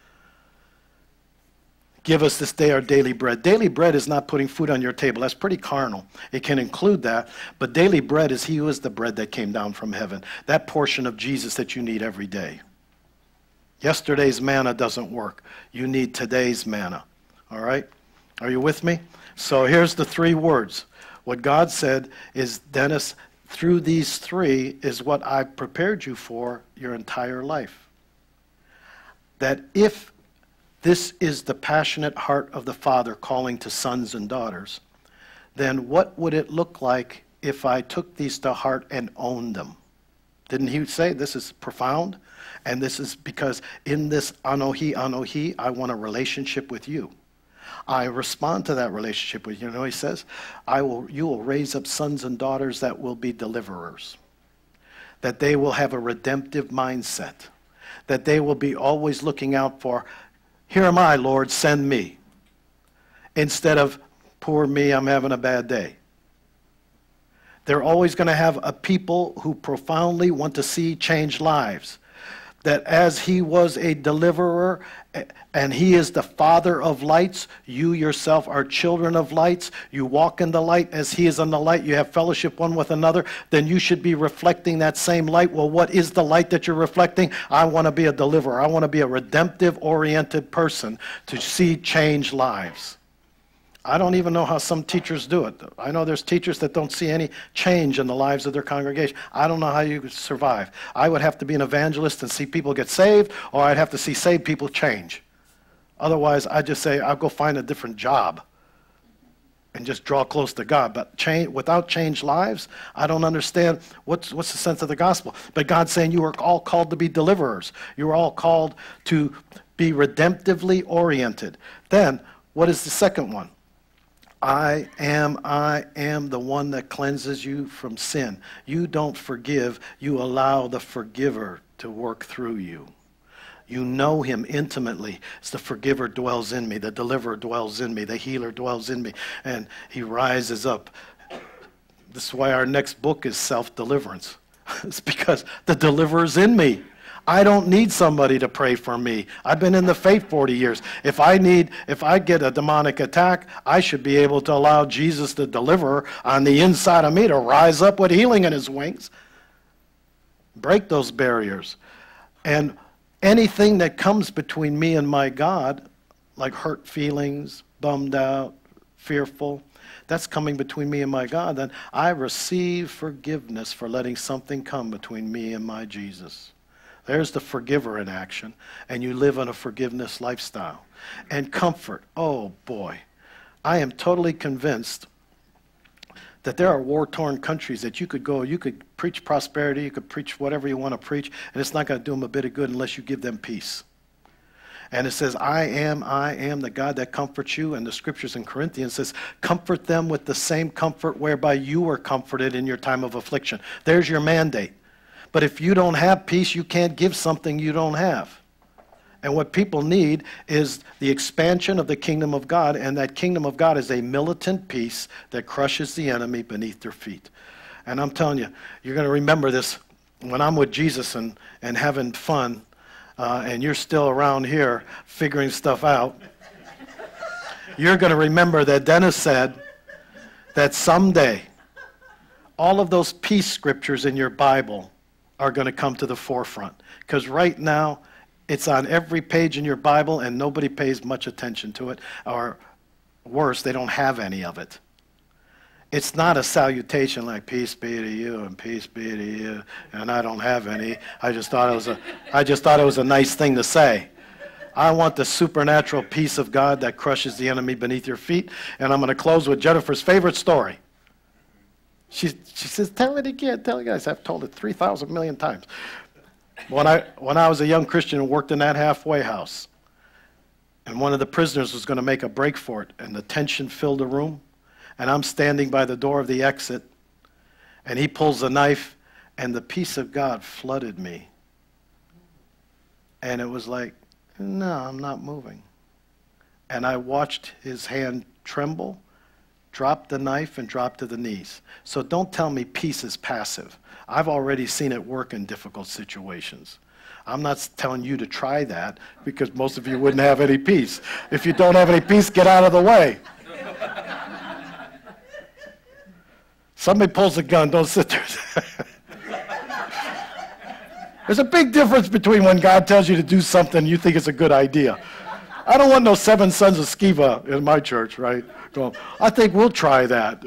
S3: Give us this day our daily bread. Daily bread is not putting food on your table. That's pretty carnal. It can include that. But daily bread is he who is the bread that came down from heaven. That portion of Jesus that you need every day. Yesterday's manna doesn't work. You need today's manna. All right? Are you with me? So here's the three words. What God said is, Dennis, through these three is what I prepared you for your entire life. That if this is the passionate heart of the Father calling to sons and daughters, then what would it look like if I took these to heart and owned them? Didn't he say this is profound? And this is because in this Anohi, Anohi, I want a relationship with you. I respond to that relationship with you. You know, he says, I will, you will raise up sons and daughters that will be deliverers, that they will have a redemptive mindset, that they will be always looking out for, here am I, Lord, send me, instead of, poor me, I'm having a bad day. They're always going to have a people who profoundly want to see change lives. That as he was a deliverer and he is the Father of lights, you yourself are children of lights. You walk in the light as he is in the light. You have fellowship one with another. Then you should be reflecting that same light. Well, what is the light that you're reflecting? I want to be a deliverer. I want to be a redemptive-oriented person to see change lives. I don't even know how some teachers do it. I know there's teachers that don't see any change in the lives of their congregation. I don't know how you could survive. I would have to be an evangelist and see people get saved, or I'd have to see saved people change. Otherwise, I'd just say, I'll go find a different job and just draw close to God. But change, without changed lives, I don't understand what's, what's the sense of the gospel. But God's saying you are all called to be deliverers. You are all called to be redemptively oriented. Then, what is the second one? I am, I am the one that cleanses you from sin. You don't forgive, you allow the forgiver to work through you. You know him intimately. It's the forgiver dwells in me, the deliverer dwells in me, the healer dwells in me, and he rises up. This is why our next book is self-deliverance. It's because the deliverer's in me. I don't need somebody to pray for me. I've been in the faith forty years. If I need, if I get a demonic attack, I should be able to allow Jesus, the deliverer, on the inside of me to rise up with healing in his wings. Break those barriers. And anything that comes between me and my God, like hurt feelings, bummed out, fearful, that's coming between me and my God, then I receive forgiveness for letting something come between me and my Jesus. There's the forgiver in action, and you live in a forgiveness lifestyle. And comfort, oh boy, I am totally convinced that there are war-torn countries that you could go, you could preach prosperity, you could preach whatever you want to preach, and it's not going to do them a bit of good unless you give them peace. And it says, I am, I am the God that comforts you. And the scriptures in Corinthians says, comfort them with the same comfort whereby you were comforted in your time of affliction. There's your mandate. But if you don't have peace, you can't give something you don't have. And what people need is the expansion of the kingdom of God, and that kingdom of God is a militant peace that crushes the enemy beneath their feet. And I'm telling you, you're going to remember this when I'm with Jesus and, and having fun, uh, and you're still around here figuring stuff out. You're going to remember that Dennis said that someday all of those peace scriptures in your Bible are going to come to the forefront. Because right now, it's on every page in your Bible, and nobody pays much attention to it. Or worse, they don't have any of it. It's not a salutation like, peace be to you, and peace be to you, and I don't have any. I just thought it was a, I just thought it was a nice thing to say. I want the supernatural peace of God that crushes the enemy beneath your feet. And I'm going to close with Jennifer's favorite story. She, she says, tell it again, tell it again. I've told it three thousand million times. When I, when I was a young Christian and worked in that halfway house, and one of the prisoners was going to make a break for it, and the tension filled the room, and I'm standing by the door of the exit, and he pulls the knife, and the peace of God flooded me. And it was like, no, I'm not moving. And I watched his hand tremble, drop the knife, and drop to the knees. So don't tell me peace is passive. I've already seen it work in difficult situations. I'm not telling you to try that, because most of you wouldn't have any peace. If you don't have any peace, get out of the way. Somebody pulls a gun, don't sit there. There's a big difference between when God tells you to do something you think is a good idea. I don't want no seven sons of Sceva in my church, right? Going, I think we'll try that.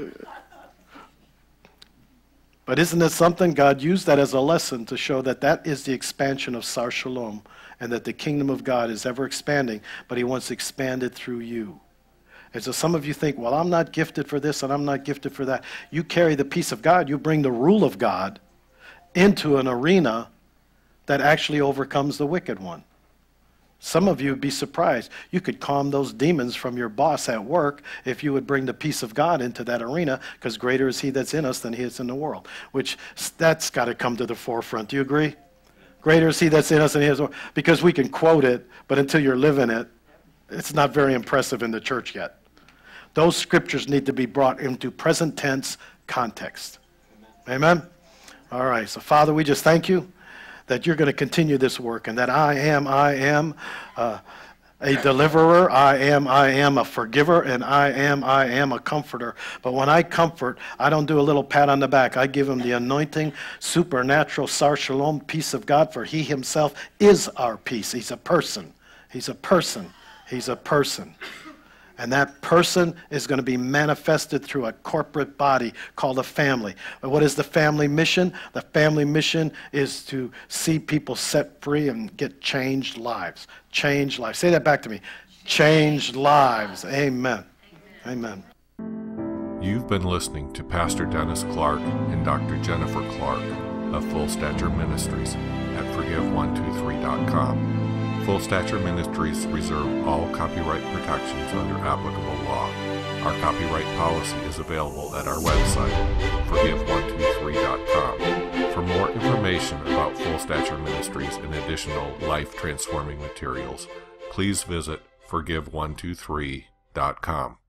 S3: But isn't it something? God used that as a lesson to show that that is the expansion of Sar Shalom, and that the kingdom of God is ever expanding, but he wants expanded through you. And so some of you think, well, I'm not gifted for this and I'm not gifted for that. You carry the peace of God. You bring the rule of God into an arena that actually overcomes the wicked one. Some of you would be surprised. You could calm those demons from your boss at work if you would bring the peace of God into that arena, because greater is he that's in us than he is in the world, which that's got to come to the forefront. Do you agree? Greater is he that's in us than he is, because we can quote it, but until you're living it, it's not very impressive in the church yet. Those scriptures need to be brought into present tense context. Amen? All right, so Father, we just thank you that you're going to continue this work, and that I am, I am uh, a deliverer, I am, I am a forgiver, and I am, I am a comforter. But when I comfort, I don't do a little pat on the back. I give him the anointing, supernatural Sar Shalom, peace of God, for he himself is our peace. He's a person. He's a person. He's a person. And that person is going to be manifested through a corporate body called a family. And what is the family mission? The family mission is to see people set free and get changed lives. Changed lives. Say that back to me. Changed lives. Amen. Amen.
S1: You've been listening to Pastor Dennis Clark and Doctor Jennifer Clark of Full Stature Ministries at forgive one two three dot com. Full Stature Ministries reserve all copyright protections under applicable law. Our copyright policy is available at our website, forgive one two three dot com. For more information about Full Stature Ministries and additional life-transforming materials, please visit forgive one two three dot com.